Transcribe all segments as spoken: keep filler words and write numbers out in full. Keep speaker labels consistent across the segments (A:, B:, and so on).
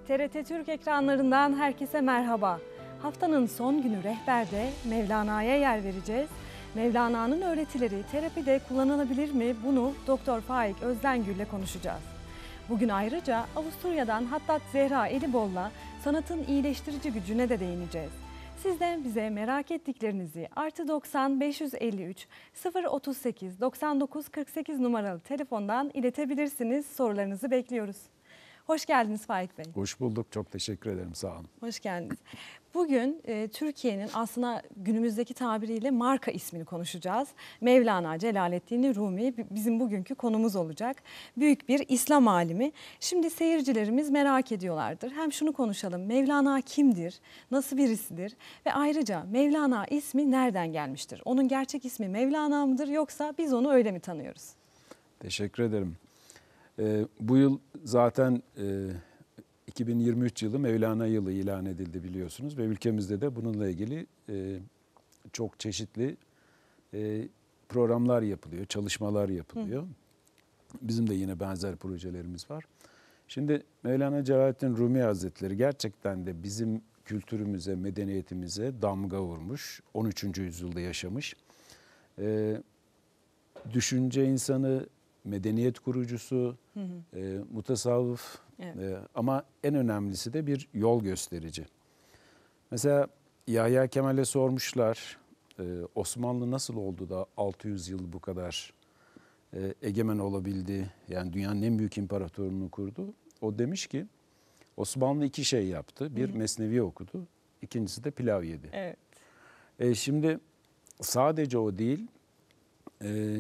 A: T R T Türk ekranlarından herkese merhaba. Haftanın son günü rehberde Mevlana'ya yer vereceğiz. Mevlana'nın öğretileri terapide kullanılabilir mi? Bunu Doktor Faik Özdengül'le konuşacağız. Bugün ayrıca Avusturya'dan Hattat Zehra Elibol'la sanatın iyileştirici gücüne de değineceğiz. Sizden bize merak ettiklerinizi artı doksan beş yüz elli üç sıfır otuz sekiz doksan dokuz kırk sekiz numaralı telefondan iletebilirsiniz. Sorularınızı bekliyoruz. Hoş geldiniz Faik Bey.
B: Hoş bulduk. Çok teşekkür ederim. Sağ olun.
A: Hoş geldiniz. Bugün e, Türkiye'nin aslında günümüzdeki tabiriyle marka ismini konuşacağız. Mevlana Celaleddin Rumi bizim bugünkü konumuz olacak. Büyük bir İslam alimi. Şimdi seyircilerimiz merak ediyorlardır. Hem şunu konuşalım. Mevlana kimdir? Nasıl birisidir? Ve ayrıca Mevlana ismi nereden gelmiştir? Onun gerçek ismi Mevlana mıdır yoksa biz onu öyle mi tanıyoruz?
B: Teşekkür ederim. Ee, bu yıl zaten e, iki bin yirmi üç yılı Mevlana yılı ilan edildi biliyorsunuz ve ülkemizde de bununla ilgili e, çok çeşitli e, programlar yapılıyor, çalışmalar yapılıyor. Hı. Bizim de yine benzer projelerimiz var. Şimdi Mevlana Celaleddin Rumi Hazretleri gerçekten de bizim kültürümüze, medeniyetimize damga vurmuş. on üçüncü yüzyılda yaşamış. E, düşünce insanı, medeniyet kurucusu, hı hı. E, mutasavvıf, evet. e, ama en önemlisi de bir yol gösterici. Mesela Yahya Kemal'e sormuşlar, e, Osmanlı nasıl oldu da altı yüz yıl bu kadar e, egemen olabildi? Yani dünyanın en büyük imparatorluğunu kurdu. O demiş ki Osmanlı iki şey yaptı. Bir, hı hı. Mesnevi okudu. İkincisi de pilav yedi.
A: Evet.
B: E, şimdi sadece o değil, e,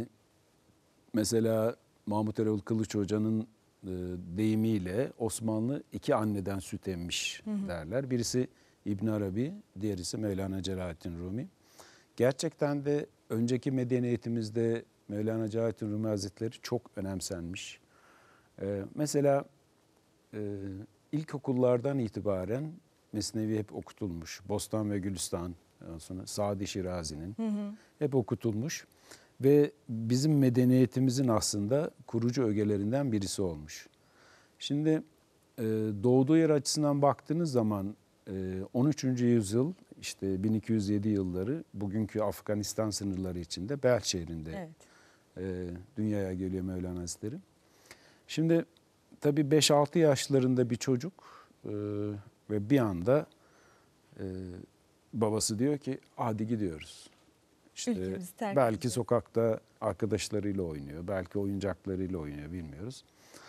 B: mesela Mahmut Erol Kılıç Hoca'nın e, deyimiyle Osmanlı iki anneden süt emmiş, hı hı. derler. Birisi İbn Arabi, diğerisi Mevlana Celaleddin Rumi. Gerçekten de önceki medeniyetimizde Mevlana Celaleddin Rumi Hazretleri çok önemsenmiş. E, mesela e, ilkokullardan itibaren Mesnevi hep okutulmuş. Bostan ve Gülistan, sonra Sadi Şirazi'nin hı hı. hep okutulmuş. Ve bizim medeniyetimizin aslında kurucu ögelerinden birisi olmuş. Şimdi e, doğduğu yer açısından baktığınız zaman e, on üçüncü yüzyıl, işte bin iki yüz yedi yılları bugünkü Afganistan sınırları içinde Belç şehrinde evet. e, dünyaya geliyor Mevlana Hazretleri. Şimdi tabii beş altı yaşlarında bir çocuk e, ve bir anda e, babası diyor ki hadi gidiyoruz. İşte belki ediyor. Sokakta arkadaşlarıyla oynuyor, belki oyuncaklarıyla oynuyor, bilmiyoruz.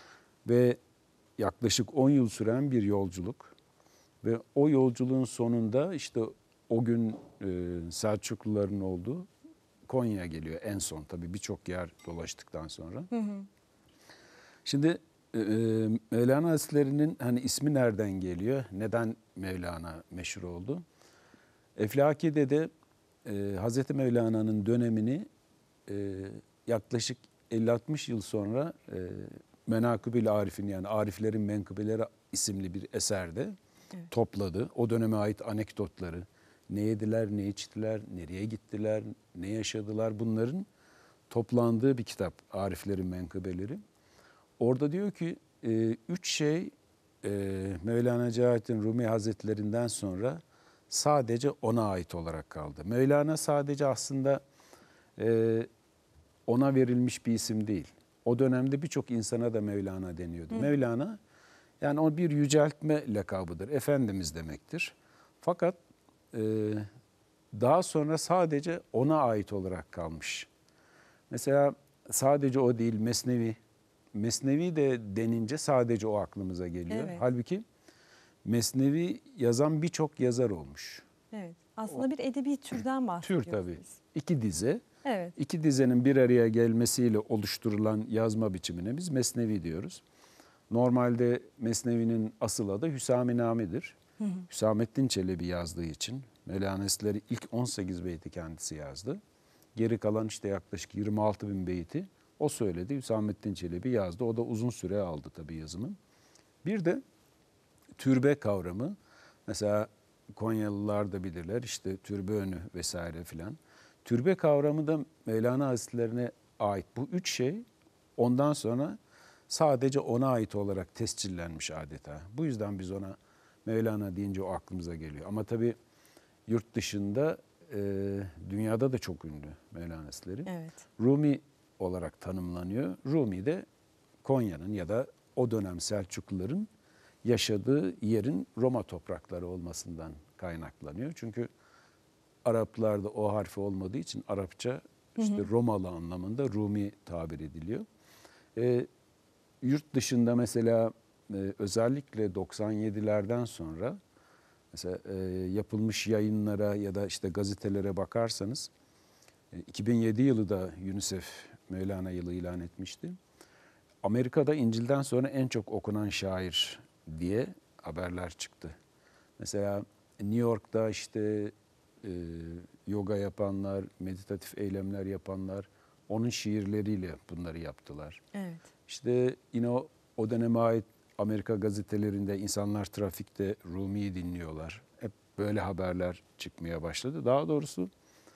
B: Ve yaklaşık on yıl süren bir yolculuk ve o yolculuğun sonunda işte o gün e, Selçukluların olduğu Konya'ya geliyor en son, tabii birçok yer dolaştıktan sonra. Hı hı. Şimdi e, Mevlana Hazretleri'nin hani ismi nereden geliyor? Neden Mevlana meşhur oldu? Eflaki'de de Ee, Hazreti Mevlana'nın dönemini e, yaklaşık elli altmış yıl sonra e, Menakıb-ül Arif'in, yani Ariflerin Menkıbeleri isimli bir eserde evet. topladı. O döneme ait anekdotları, ne yediler, ne içtiler, nereye gittiler, ne yaşadılar, bunların toplandığı bir kitap Ariflerin Menkıbeleri. Orada diyor ki e, üç şey e, Mevlana Celaleddin Rumi Hazretlerinden sonra sadece ona ait olarak kaldı. Mevlana sadece aslında e, ona verilmiş bir isim değil. O dönemde birçok insana da Mevlana deniyordu. Hı. Mevlana yani o bir yüceltme lakabıdır. Efendimiz demektir. Fakat e, daha sonra sadece ona ait olarak kalmış. Mesela sadece o değil, Mesnevi. Mesnevi de denince sadece o aklımıza geliyor. Evet. Halbuki Mesnevi yazan birçok yazar olmuş.
A: Evet. Aslında o, bir edebi türden bahsediyoruz.
B: Tür tabii. Biz. İki dize.
A: Evet.
B: İki dizenin bir araya gelmesiyle oluşturulan yazma biçimine biz Mesnevi diyoruz. Normalde Mesnevi'nin asıl adı Hüsaminame'dir. Hı hı. Hüsamettin Çelebi yazdığı için Mevlana Hazretleri ilk on sekiz beyti kendisi yazdı. Geri kalan işte yaklaşık yirmi altı bin beyti o söyledi. Hüsamettin Çelebi yazdı. O da uzun süre aldı tabii yazımı. Bir de türbe kavramı, mesela Konyalılar da bilirler, işte türbe önü vesaire filan. Türbe kavramı da Mevlana Hazretlerine ait. Bu üç şey ondan sonra sadece ona ait olarak tescillenmiş adeta. Bu yüzden biz ona Mevlana deyince o aklımıza geliyor. Ama tabii yurt dışında, e, dünyada da çok ünlü Mevlana eseri.
A: Evet.
B: Rumi olarak tanımlanıyor. Rumi de Konya'nın ya da o dönem Selçukluların yaşadığı yerin Roma toprakları olmasından kaynaklanıyor. Çünkü Araplarda o harfi olmadığı için Arapça işte hı hı. Romalı anlamında Rumi tabir ediliyor. E, yurt dışında mesela e, özellikle doksan yedilerden sonra mesela e, yapılmış yayınlara ya da işte gazetelere bakarsanız e, iki bin yedi yılı da UNICEF Mevlana yılı ilan etmişti. Amerika'da İncil'den sonra en çok okunan şair diye haberler çıktı. Mesela New York'ta işte e, yoga yapanlar, meditatif eylemler yapanlar onun şiirleriyle bunları yaptılar.
A: Evet.
B: İşte yine o, o döneme ait Amerika gazetelerinde insanlar trafikte Rumi'yi dinliyorlar. Hep böyle haberler çıkmaya başladı. Daha doğrusu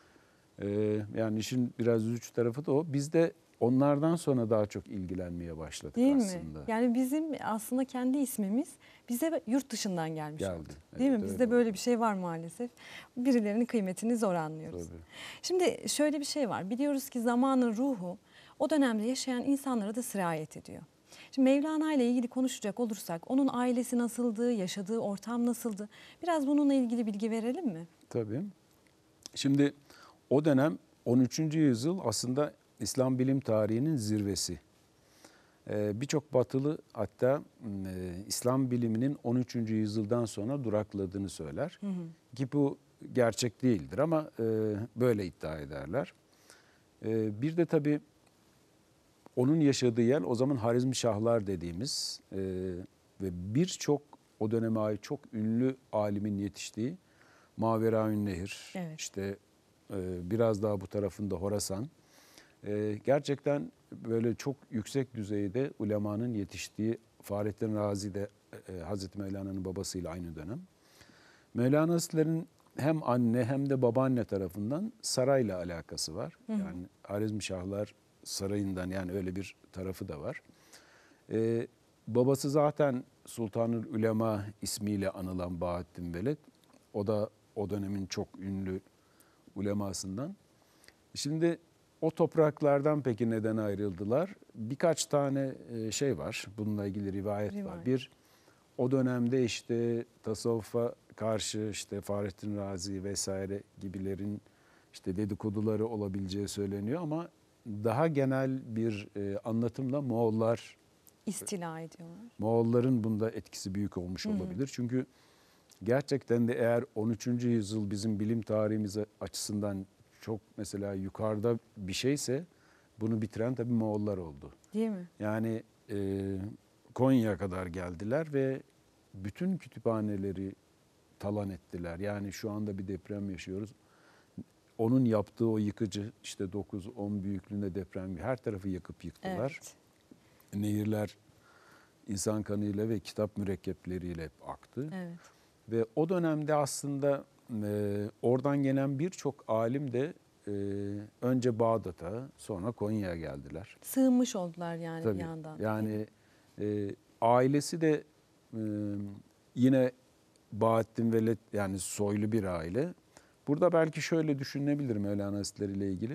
B: e, yani işin biraz üzücü tarafı da o. Biz de onlardan sonra daha çok ilgilenmeye başladık
A: Değil
B: aslında.
A: mi? Yani bizim aslında kendi ismimiz bize yurt dışından gelmiş
B: Geldi.
A: oldu.
B: Evet,
A: Değil mi? Bizde
B: öyle
A: böyle
B: oldu.
A: bir şey var maalesef. Birilerinin kıymetini zor anlıyoruz.
B: Tabii.
A: Şimdi şöyle bir şey var. Biliyoruz ki zamanın ruhu o dönemde yaşayan insanlara da sirayet ediyor. Şimdi Mevlana ile ilgili konuşacak olursak onun ailesi nasıldı, yaşadığı ortam nasıldı? Biraz bununla ilgili bilgi verelim mi?
B: Tabii. Şimdi o dönem on üçüncü yüzyıl aslında İslam bilim tarihinin zirvesi. Ee, Birçok batılı hatta e, İslam biliminin on üçüncü yüzyıldan sonra durakladığını söyler. Hı hı. Ki bu gerçek değildir ama e, böyle iddia ederler. E, bir de tabii onun yaşadığı yer o zaman Harizmşahlar dediğimiz e, ve birçok o döneme ait çok ünlü alimin yetiştiği Maveraünnehir,
A: Evet.
B: işte e, biraz daha bu tarafında Horasan. E, gerçekten böyle çok yüksek düzeyde ulemanın yetiştiği, Fahrettin Razi de e, Hazreti Mevlana'nın babasıyla aynı dönem. Mevlana Esler'in hem anne hem de babaanne tarafından sarayla alakası var. Hı hı. Yani Harizmşahlar sarayından, yani öyle bir tarafı da var. Ee, babası zaten Sultanül Ulema ismiyle anılan Bahattin Veled. O da o dönemin çok ünlü ulemasından. Şimdi o topraklardan peki neden ayrıldılar? Birkaç tane şey var. Bununla ilgili rivayet, rivayet. var. Bir, o dönemde işte tasavvufa karşı işte Fahrettin Razi vesaire gibilerin işte dedikoduları olabileceği söyleniyor ama daha genel bir e, anlatımla Moğollar
A: istila ediyorlar.
B: Moğolların bunda etkisi büyük olmuş Hı-hı. olabilir. Çünkü gerçekten de eğer on üçüncü yüzyıl bizim bilim tarihimiz açısından çok mesela yukarıda bir şeyse bunu bitiren tabii Moğollar oldu.
A: Değil mi?
B: Yani e, Konya'ya kadar geldiler ve bütün kütüphaneleri talan ettiler. Yani şu anda bir deprem yaşıyoruz. Onun yaptığı o yıkıcı işte dokuz on büyüklüğünde deprem, her tarafı yakıp yıktılar.
A: Evet.
B: Nehirler insan kanıyla ve kitap mürekkepleriyle hep aktı.
A: Evet.
B: Ve o dönemde aslında e, oradan gelen birçok alim de e, önce Bağdat'a sonra Konya'ya geldiler.
A: Sığınmış oldular yani
B: Tabii,
A: bir yandan.
B: Yani e, ailesi de e, yine Bahattin Veled, yani soylu bir aile. Burada belki şöyle düşünülebilir Mevlana Esleri ile ilgili.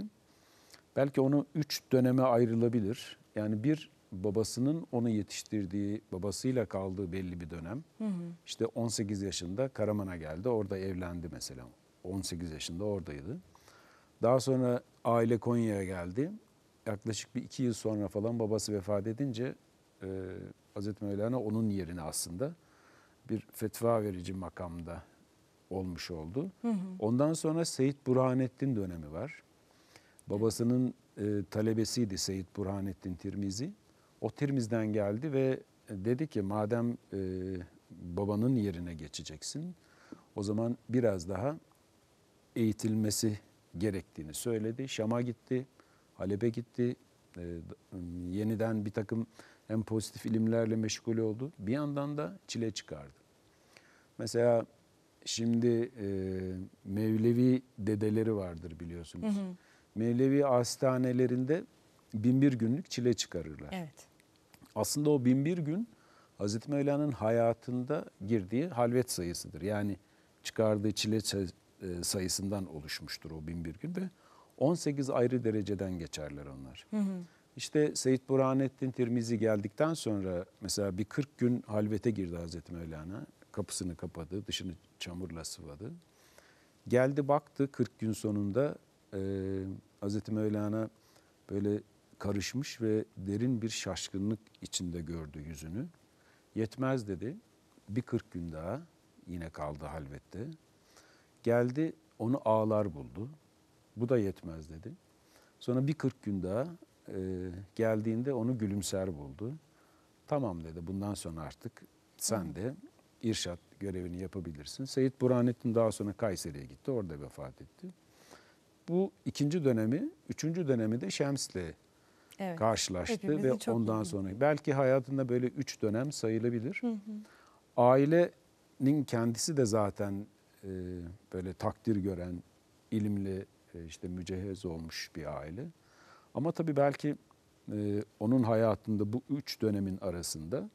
B: Belki onu üç döneme ayrılabilir. Yani bir, babasının onu yetiştirdiği, babasıyla kaldığı belli bir dönem. Hı hı. İşte on sekiz yaşında Karaman'a geldi. Orada evlendi mesela. on sekiz yaşında oradaydı. Daha sonra aile Konya'ya geldi. Yaklaşık bir iki yıl sonra falan babası vefat edince e, Hazreti Mevlana onun yerine aslında bir fetva verici makamda olmuş oldu. Hı hı. Ondan sonra Seyyid Burhanettin dönemi var. Babasının e, talebesiydi Seyyid Burhanettin Tirmizi. O Tirmiz'den geldi ve dedi ki madem e, babanın yerine geçeceksin, o zaman biraz daha eğitilmesi gerektiğini söyledi. Şam'a gitti, Halep'e gitti. E, yeniden bir takım hem pozitif ilimlerle meşgul oldu. Bir yandan da çile çıkardı. Mesela şimdi e, Mevlevi dedeleri vardır biliyorsunuz. Hı hı. Mevlevi hastanelerinde bin bir günlük çile çıkarırlar.
A: Evet.
B: aslında o bin bir gün Hazreti Mevlana'nın hayatında girdiği halvet sayısıdır. Yani çıkardığı çile sayısından oluşmuştur o bin bir gün ve on sekiz ayrı dereceden geçerler onlar. Hı hı. İşte Seyyid Burhanettin Tirmizi geldikten sonra mesela bir kırk gün halvete girdi Hazreti Mevlana. Kapısını kapadı, dışını çamurla sıvadı. Geldi baktı kırk gün sonunda e, Hazreti Mevlana böyle karışmış ve derin bir şaşkınlık içinde gördü yüzünü. Yetmez dedi. Bir kırk gün daha yine kaldı halvette. Geldi onu ağlar buldu. Bu da yetmez dedi. Sonra bir kırk gün daha e, geldiğinde onu gülümser buldu. Tamam dedi, bundan sonra artık sen de irşat görevini yapabilirsin. Seyyid Burhanettin daha sonra Kayseri'ye gitti, orada vefat etti. Bu ikinci dönemi, üçüncü dönemi de Şems'le evet, karşılaştı ve ondan iyi. sonra belki hayatında böyle üç dönem sayılabilir. Hı hı. Ailenin kendisi de zaten e, böyle takdir gören, ilimli, e, işte mücehhez olmuş bir aile. Ama tabii belki e, onun hayatında bu üç dönemin arasında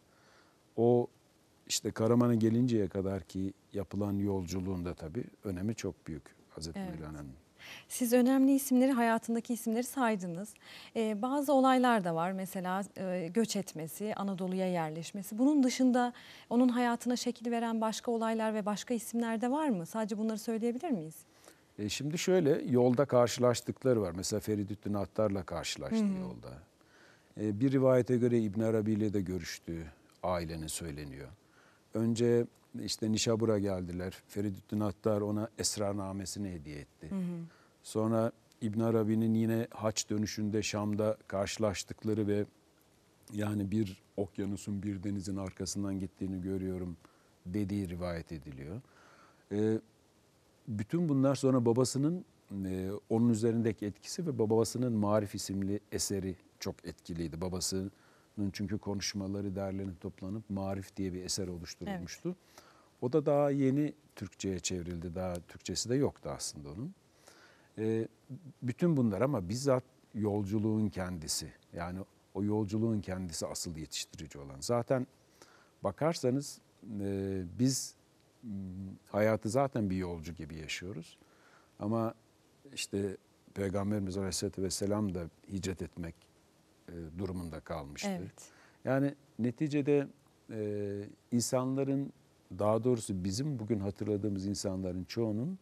B: o işte Karaman'a gelinceye kadar ki yapılan yolculuğun da tabii önemi çok büyük Hazreti evet. Mevlana'nın.
A: Siz önemli isimleri, hayatındaki isimleri saydınız. Ee, bazı olaylar da var. Mesela e, göç etmesi, Anadolu'ya yerleşmesi. Bunun dışında onun hayatına şekil veren başka olaylar ve başka isimler de var mı? Sadece bunları söyleyebilir miyiz?
B: E şimdi şöyle, yolda karşılaştıkları var. Mesela Feridüddin Attar'la karşılaştı Hı-hı. yolda. E, bir rivayete göre İbn Arabi ile de görüştüğü ailenin söyleniyor. Önce işte Nişabur'a geldiler. Feridüddin Attar ona esrarnamesini hediye etti. Hı hı. Sonra İbn Arabi'nin yine haç dönüşünde Şam'da karşılaştıkları ve yani bir okyanusun bir denizin arkasından gittiğini görüyorum dediği rivayet ediliyor. Ee, bütün bunlar sonra babasının e, onun üzerindeki etkisi ve babasının Marif isimli eseri çok etkiliydi. Babası çünkü konuşmaları derlenip toplanıp Marif diye bir eser oluşturulmuştu. Evet. O da daha yeni Türkçe'ye çevrildi. Daha Türkçesi de yoktu aslında onun. Ee, bütün bunlar ama bizzat yolculuğun kendisi. Yani o yolculuğun kendisi asıl yetiştirici olan. Zaten bakarsanız e, biz m, hayatı zaten bir yolcu gibi yaşıyoruz. Ama işte Peygamberimiz Aleyhisselatü Vesselam da hicret etmek durumunda kalmıştı. Evet. Yani neticede e, insanların, daha doğrusu bizim bugün hatırladığımız insanların çoğunun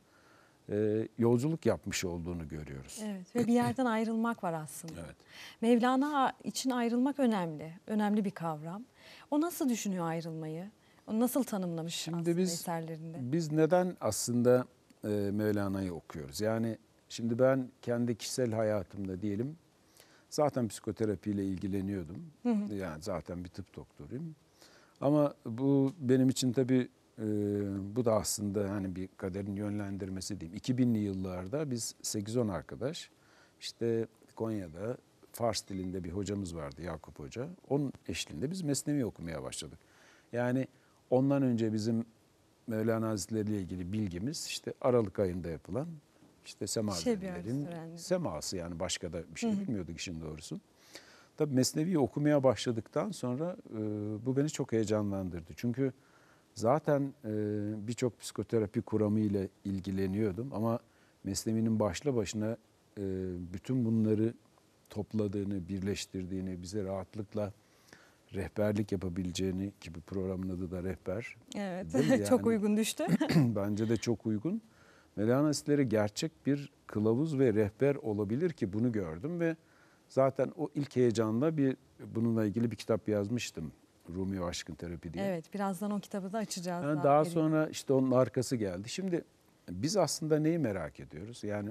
B: e, yolculuk yapmış olduğunu görüyoruz.
A: Evet ve bir yerden ayrılmak var aslında.
B: Evet.
A: Mevlana için ayrılmak önemli, önemli bir kavram. O nasıl düşünüyor ayrılmayı? O nasıl tanımlamış Şimdi aslında biz, eserlerinde?
B: Biz neden aslında e, Mevlana'yı okuyoruz? Yani şimdi ben kendi kişisel hayatımda diyelim, zaten psikoterapiyle ilgileniyordum. Hı hı. Yani zaten bir tıp doktoruyum. Ama bu benim için tabii e, bu da aslında hani bir kaderin yönlendirmesi diyeyim. iki binli yıllarda biz sekiz on arkadaş işte Konya'da Fars dilinde bir hocamız vardı, Yakup Hoca. Onun eşliğinde biz Mesnevi okumaya başladık. Yani ondan önce bizim Mevlana Hazretleri ile ilgili bilgimiz işte Aralık ayında yapılan İşte semazenlerin seması, yani başka da bir şey hı hı. bilmiyorduk işin doğrusu. Tabii Mesnevi'yi okumaya başladıktan sonra e, bu beni çok heyecanlandırdı. Çünkü zaten e, birçok psikoterapi kuramı ile ilgileniyordum ama Mesnevi'nin başlı başına e, bütün bunları topladığını, birleştirdiğini, bize rahatlıkla rehberlik yapabileceğini, ki bu programın adı da rehber.
A: Evet, yani, çok uygun düştü.
B: Bence de çok uygun. Mevlana Hazretleri gerçek bir kılavuz ve rehber olabilir ki bunu gördüm ve zaten o ilk heyecanla bir bununla ilgili bir kitap yazmıştım. Rumi ve Aşkın Terapi diye.
A: Evet, birazdan o kitabı da açacağız.
B: Yani daha daha sonra işte onun arkası geldi. Şimdi biz aslında neyi merak ediyoruz? Yani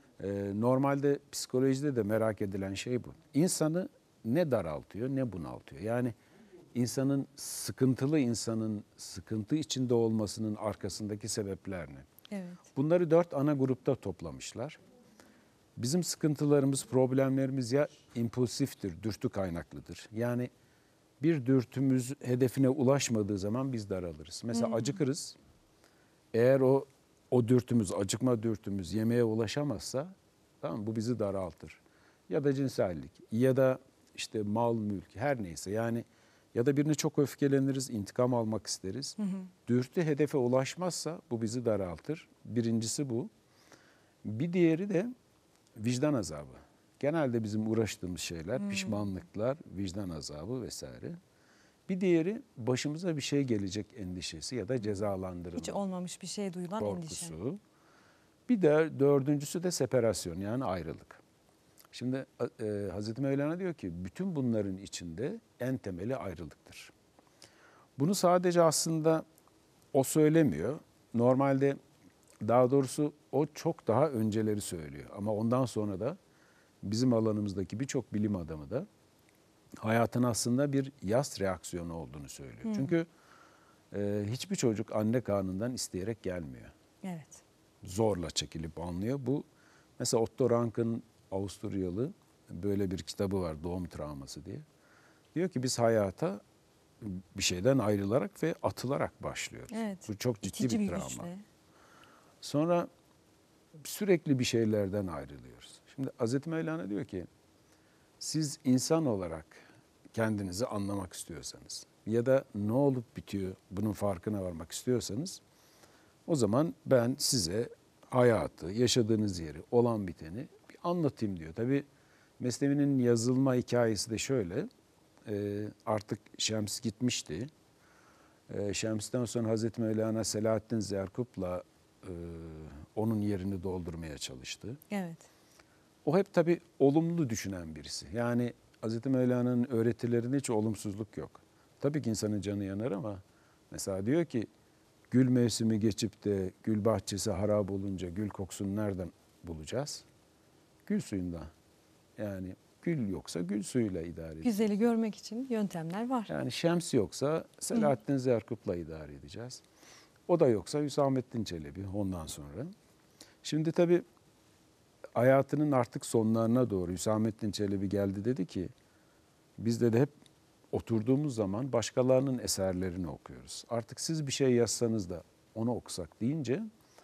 B: e, normalde psikolojide de merak edilen şey bu. İnsanı ne daraltıyor ne bunaltıyor. Yani insanın, sıkıntılı insanın sıkıntı içinde olmasının arkasındaki sebepler ne?
A: Evet.
B: Bunları dört ana grupta toplamışlar. Bizim sıkıntılarımız, problemlerimiz ya impulsiftir, dürtü kaynaklıdır. Yani bir dürtümüz hedefine ulaşmadığı zaman biz daralırız. Mesela hmm. acıkırız. Eğer o o dürtümüz, acıkma dürtümüz yemeğe ulaşamazsa, tamam, bu bizi daraltır. Ya da cinsellik, ya da işte mal, mülk, her neyse yani, ya da birine çok öfkeleniriz, intikam almak isteriz. Hı hı. Dürtü hedefe ulaşmazsa bu bizi daraltır. Birincisi bu. Bir diğeri de vicdan azabı. Genelde bizim uğraştığımız şeyler, hmm. pişmanlıklar, vicdan azabı vesaire. Bir diğeri başımıza bir şey gelecek endişesi ya da cezalandırılma.
A: Hiç olmamış bir şey duyulan
B: korkusu.
A: endişe.
B: Bir de dördüncüsü de separasyon, yani ayrılık. Şimdi e, Hazreti Mevlana diyor ki bütün bunların içinde en temeli ayrılıktır. Bunu sadece aslında o söylemiyor. Normalde, daha doğrusu o çok daha önceleri söylüyor. Ama ondan sonra da bizim alanımızdaki birçok bilim adamı da hayatın aslında bir yas reaksiyonu olduğunu söylüyor. Hmm. Çünkü e, hiçbir çocuk anne karnından isteyerek gelmiyor.
A: Evet.
B: Zorla çekilip anlıyor. Bu mesela Otto Rank'ın Avusturyalı böyle bir kitabı var, Doğum Travması diye. Diyor ki biz hayata bir şeyden ayrılarak ve atılarak başlıyoruz.
A: Evet.
B: Bu çok ciddi
A: İkinci
B: bir,
A: bir
B: travma.
A: güçle.
B: Sonra sürekli bir şeylerden ayrılıyoruz. Şimdi Hazreti Mevlana diyor ki siz insan olarak kendinizi anlamak istiyorsanız ya da ne olup bitiyor bunun farkına varmak istiyorsanız o zaman ben size hayatı, yaşadığınız yeri, olan biteni bir anlatayım diyor. Tabii Mesnevi'nin yazılma hikayesi de şöyle. Artık Şems gitmişti. Şems'ten sonra Hazreti Mevlana Selahaddin Zerkup'la onun yerini doldurmaya çalıştı.
A: Evet.
B: O hep tabii olumlu düşünen birisi. Yani Hazreti Mevlana'nın öğretilerinde hiç olumsuzluk yok. Tabii ki insanın canı yanar ama mesela diyor ki gül mevsimi geçip de gül bahçesi harap olunca gül kokusunu nereden bulacağız? Gül suyundan. Yani gül yoksa gül suyuyla idare edeceğiz.
A: Güzeli görmek için yöntemler var.
B: Yani Şems yoksa Selahaddin Zerkup'la idare edeceğiz. O da yoksa Hüsamettin Çelebi ondan sonra. Şimdi tabii hayatının artık sonlarına doğru Hüsamettin Çelebi geldi, dedi ki biz de, de hep oturduğumuz zaman başkalarının eserlerini okuyoruz. Artık siz bir şey yazsanız da onu okusak deyince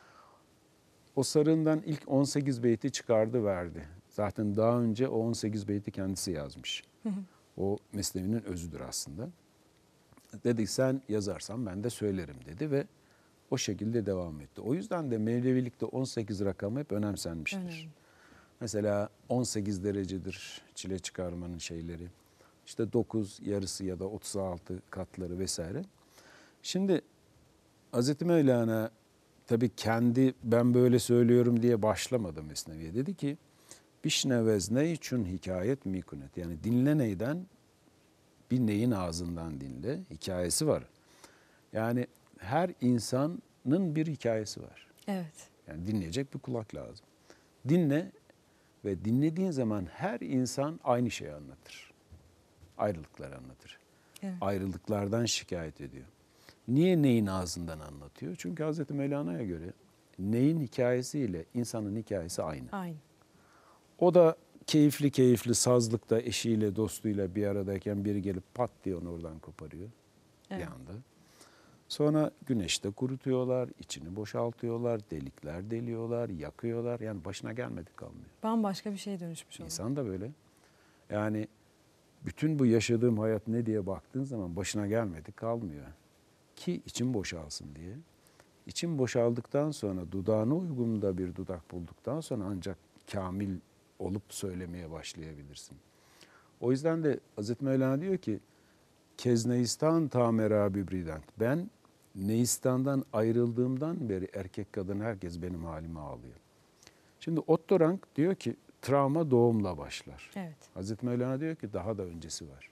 B: o sarığından ilk on sekiz beyti çıkardı verdi. Zaten daha önce o on sekiz beyti kendisi yazmış. Hı hı. O Mesnevi'nin özüdür aslında. Dedi sen yazarsan ben de söylerim dedi ve o şekilde devam etti. O yüzden de Mevlevilikte on sekiz rakamı hep önemsenmiştir. Önemli. Mesela on sekiz derecedir çile çıkarmanın şeyleri. İşte dokuz yarısı ya da otuz altı katları vesaire. Şimdi Hazreti Mevlana tabii kendi ben böyle söylüyorum diye başlamadı Mesnevi'ye. Dedi ki Bişnevez ne için hikayet mikunet. Yani dinle neyden? Bir neyin ağzından dinle. Hikayesi var. Yani her insanın bir hikayesi var.
A: Evet.
B: Yani dinleyecek bir kulak lazım. Dinle ve dinlediğin zaman her insan aynı şeyi anlatır. Ayrılıkları anlatır. Evet. Ayrılıklardan şikayet ediyor. Niye neyin ağzından anlatıyor? Çünkü Hazreti Mevlana'ya göre neyin hikayesiyle insanın hikayesi aynı.
A: Aynı.
B: O da keyifli keyifli sazlıkta eşiyle dostuyla bir aradayken biri gelip pat diye onu oradan koparıyor. Evet. Bir anda. Sonra güneşte kurutuyorlar, içini boşaltıyorlar, delikler deliyorlar, yakıyorlar. Yani başına gelmedik kalmıyor.
A: Bambaşka bir şeye dönüşmüş oluyor.
B: İnsan da böyle. Yani bütün bu yaşadığım hayat ne diye baktığın zaman başına gelmedik kalmıyor. Ki içim boşalsın diye. İçim boşaldıktan sonra dudağına uygun da bir dudak bulduktan sonra ancak kamil olup söylemeye başlayabilirsin. O yüzden de Hazreti Mevlana diyor ki Kezneistan tamera bibrident. Ben Neistan'dan ayrıldığımdan beri erkek kadın herkes benim halime ağlıyor. Şimdi Otto Rank diyor ki travma doğumla başlar.
A: Evet.
B: Hazreti Mevlana diyor ki daha da öncesi var.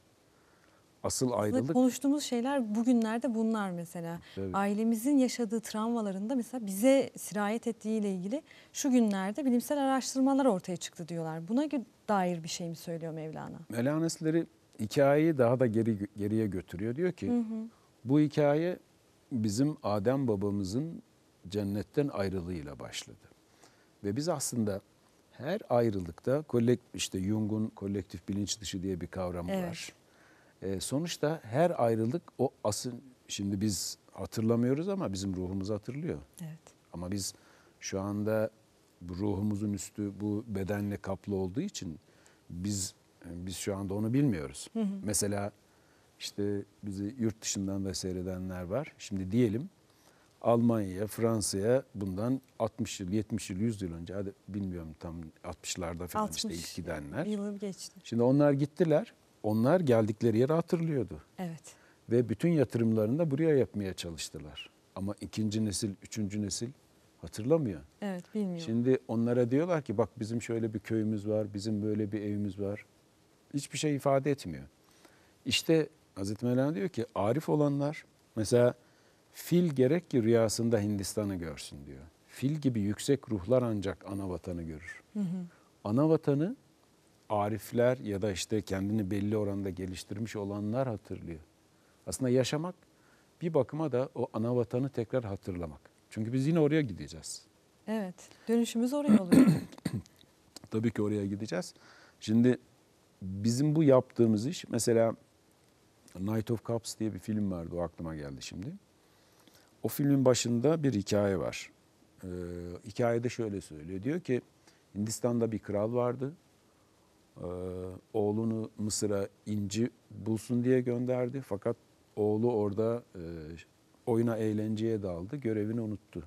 B: Asıl
A: Aslında
B: ayrılık...
A: konuştuğumuz şeyler bugünlerde bunlar mesela. Evet. Ailemizin yaşadığı travmalarında mesela bize sirayet ettiğiyle ilgili şu günlerde bilimsel araştırmalar ortaya çıktı diyorlar. Buna dair bir şey mi söylüyor Mevlana?
B: Mevlana'sıları hikayeyi daha da geri, geriye götürüyor. Diyor ki hı hı. bu hikaye bizim Adem babamızın cennetten ayrılığıyla başladı. Ve biz aslında her ayrılıkta kolektif, işte Jung'un kolektif bilinç dışı diye bir kavramı evet. var. E, sonuçta her ayrılık o asıl, şimdi biz hatırlamıyoruz ama bizim ruhumuz hatırlıyor.
A: Evet.
B: Ama biz şu anda bu ruhumuzun üstü bu bedenle kaplı olduğu için biz Yani biz şu anda onu bilmiyoruz.
A: Hı hı.
B: Mesela işte bizi yurt dışından da seyredenler var. Şimdi diyelim Almanya'ya, Fransa'ya bundan altmış yıl, yetmiş yıl, yüz yıl önce, hadi bilmiyorum tam altmışlarda falan işte ilk
A: altmış
B: gidenler.
A: yılı geçti.
B: Şimdi onlar gittiler. Onlar geldikleri yeri hatırlıyordu.
A: Evet.
B: Ve bütün yatırımlarını da buraya yapmaya çalıştılar. Ama ikinci nesil, üçüncü nesil hatırlamıyor.
A: Evet, bilmiyorum.
B: Şimdi onlara diyorlar ki bak bizim şöyle bir köyümüz var, bizim böyle bir evimiz var. Hiçbir şey ifade etmiyor. İşte Hazreti Mevlana diyor ki arif olanlar mesela fil gerek ki rüyasında Hindistan'ı görsün diyor. Fil gibi yüksek ruhlar ancak ana vatanı görür.
A: Hı hı.
B: Ana vatanı arifler ya da işte kendini belli oranda geliştirmiş olanlar hatırlıyor. Aslında yaşamak bir bakıma da o ana vatanı tekrar hatırlamak. Çünkü biz yine oraya gideceğiz.
A: Evet. Dönüşümüz oraya oluyor.
B: Tabii ki oraya gideceğiz. Şimdi bizim bu yaptığımız iş mesela Night of Cups diye bir film vardı, o aklıma geldi şimdi. O filmin başında bir hikaye var. Ee, hikayede şöyle söylüyor. Diyor ki Hindistan'da bir kral vardı. Ee, oğlunu Mısır'a inci bulsun diye gönderdi. Fakat oğlu orada e, oyuna eğlenceye daldı. Görevini unuttu.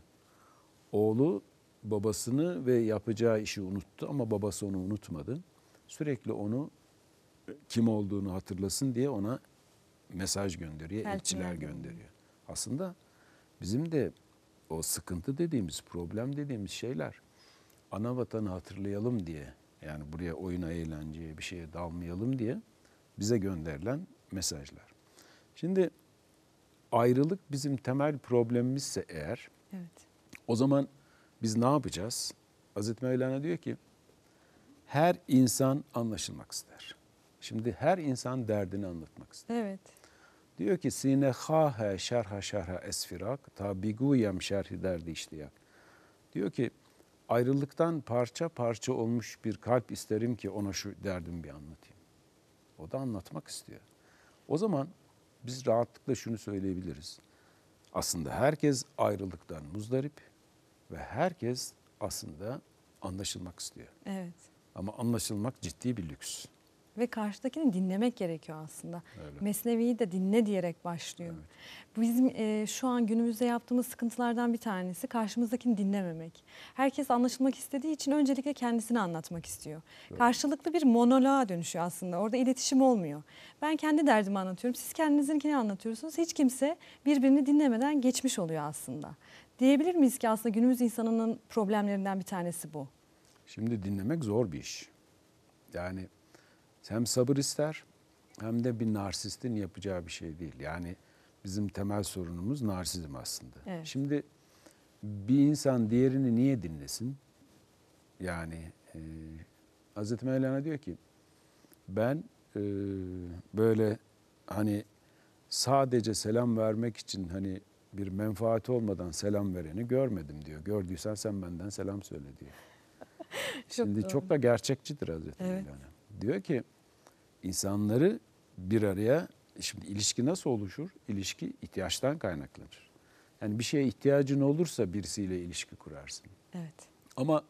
B: Oğlu babasını ve yapacağı işi unuttu ama babası onu unutmadı. Sürekli onu kim olduğunu hatırlasın diye ona mesaj gönderiyor,
A: Telkinler
B: elçiler
A: gönderiyor.
B: gönderiyor. Aslında bizim de o sıkıntı dediğimiz, problem dediğimiz şeyler ana vatanı hatırlayalım diye, yani buraya oyuna, eğlenceye, bir şeye dalmayalım diye bize gönderilen mesajlar. Şimdi ayrılık bizim temel problemimizse eğer,
A: Evet.
B: o zaman biz ne yapacağız? Hazreti Mevlana diyor ki her insan anlaşılmak ister. Şimdi her insan derdini anlatmak ister.
A: Evet.
B: Diyor ki sine hahe şerha şerha esfirak ta biguyem şerhi derdi iştiyak. Diyor ki ayrılıktan parça parça olmuş bir kalp isterim ki ona şu derdimi bir anlatayım. O da anlatmak istiyor. O zaman biz rahatlıkla şunu söyleyebiliriz. Aslında herkes ayrılıktan muzdarip ve herkes aslında anlaşılmak istiyor.
A: Evet.
B: Ama anlaşılmak ciddi bir lüks.
A: Ve karşıdakini dinlemek gerekiyor aslında.
B: Öyle.
A: Mesnevi'yi de dinle diyerek başlıyor.
B: Evet.
A: Bu bizim e, şu an günümüzde yaptığımız sıkıntılardan bir tanesi, karşımızdakini dinlememek. Herkes anlaşılmak istediği için öncelikle kendisini anlatmak istiyor.
B: Evet.
A: Karşılıklı bir monoloğa dönüşüyor aslında. Orada iletişim olmuyor. Ben kendi derdimi anlatıyorum, siz kendinizinkini anlatıyorsunuz. Hiç kimse birbirini dinlemeden geçmiş oluyor aslında. Diyebilir miyiz ki aslında günümüz insanının problemlerinden bir tanesi bu?
B: Şimdi dinlemek zor bir iş. Yani hem sabır ister hem de bir narsistin yapacağı bir şey değil. Yani bizim temel sorunumuz narsizm aslında.
A: Evet.
B: Şimdi bir insan diğerini niye dinlesin? Yani e, Hazreti Mevlana diyor ki ben e, böyle hani sadece selam vermek için hani bir menfaati olmadan selam vereni görmedim diyor. Gördüysen sen benden selam söyle diyor. Şimdi
A: doğru.
B: çok da gerçekçidir Hazreti
A: Evet.
B: Mevlana. Diyor ki insanları bir araya, şimdi ilişki nasıl oluşur? İlişki ihtiyaçtan kaynaklanır. Yani bir şeye ihtiyacın olursa birisiyle ilişki kurarsın.
A: Evet.
B: Ama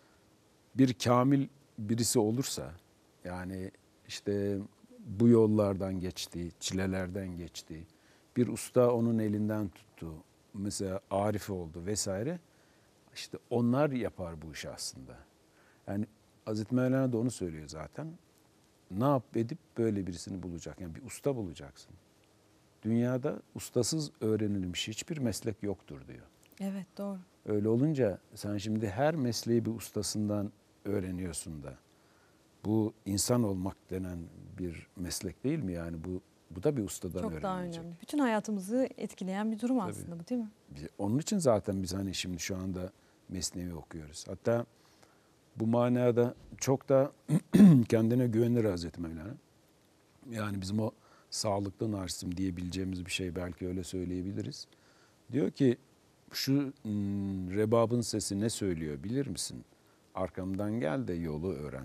B: bir kamil birisi olursa, yani işte bu yollardan geçti, çilelerden geçti, bir usta onun elinden tuttu, mesela arif oldu vesaire, işte onlar yapar bu işi aslında. Yani Hazreti Mevlana da onu söylüyor zaten. Ne yap edip böyle birisini bulacak. Yani bir usta bulacaksın. Dünyada ustasız öğrenilmiş hiçbir meslek yoktur diyor.
A: Evet, doğru.
B: Öyle olunca sen şimdi her mesleği bir ustasından öğreniyorsun da. Bu insan olmak denen bir meslek değil mi? Yani bu bu da bir ustadan
A: Çok daha
B: öğrenilecek.
A: önemli. Bütün hayatımızı etkileyen bir durum aslında bu, değil mi?
B: Biz- Onun için zaten biz hani şimdi şu anda Mesnevi okuyoruz. Hatta bu manada çok da kendine güvenir Hazreti Mevlana. Yani bizim o sağlıklı narsizm diyebileceğimiz bir şey, belki öyle söyleyebiliriz. Diyor ki şu hmm, rebabın sesi ne söylüyor bilir misin? Arkamdan gel de yolu öğren.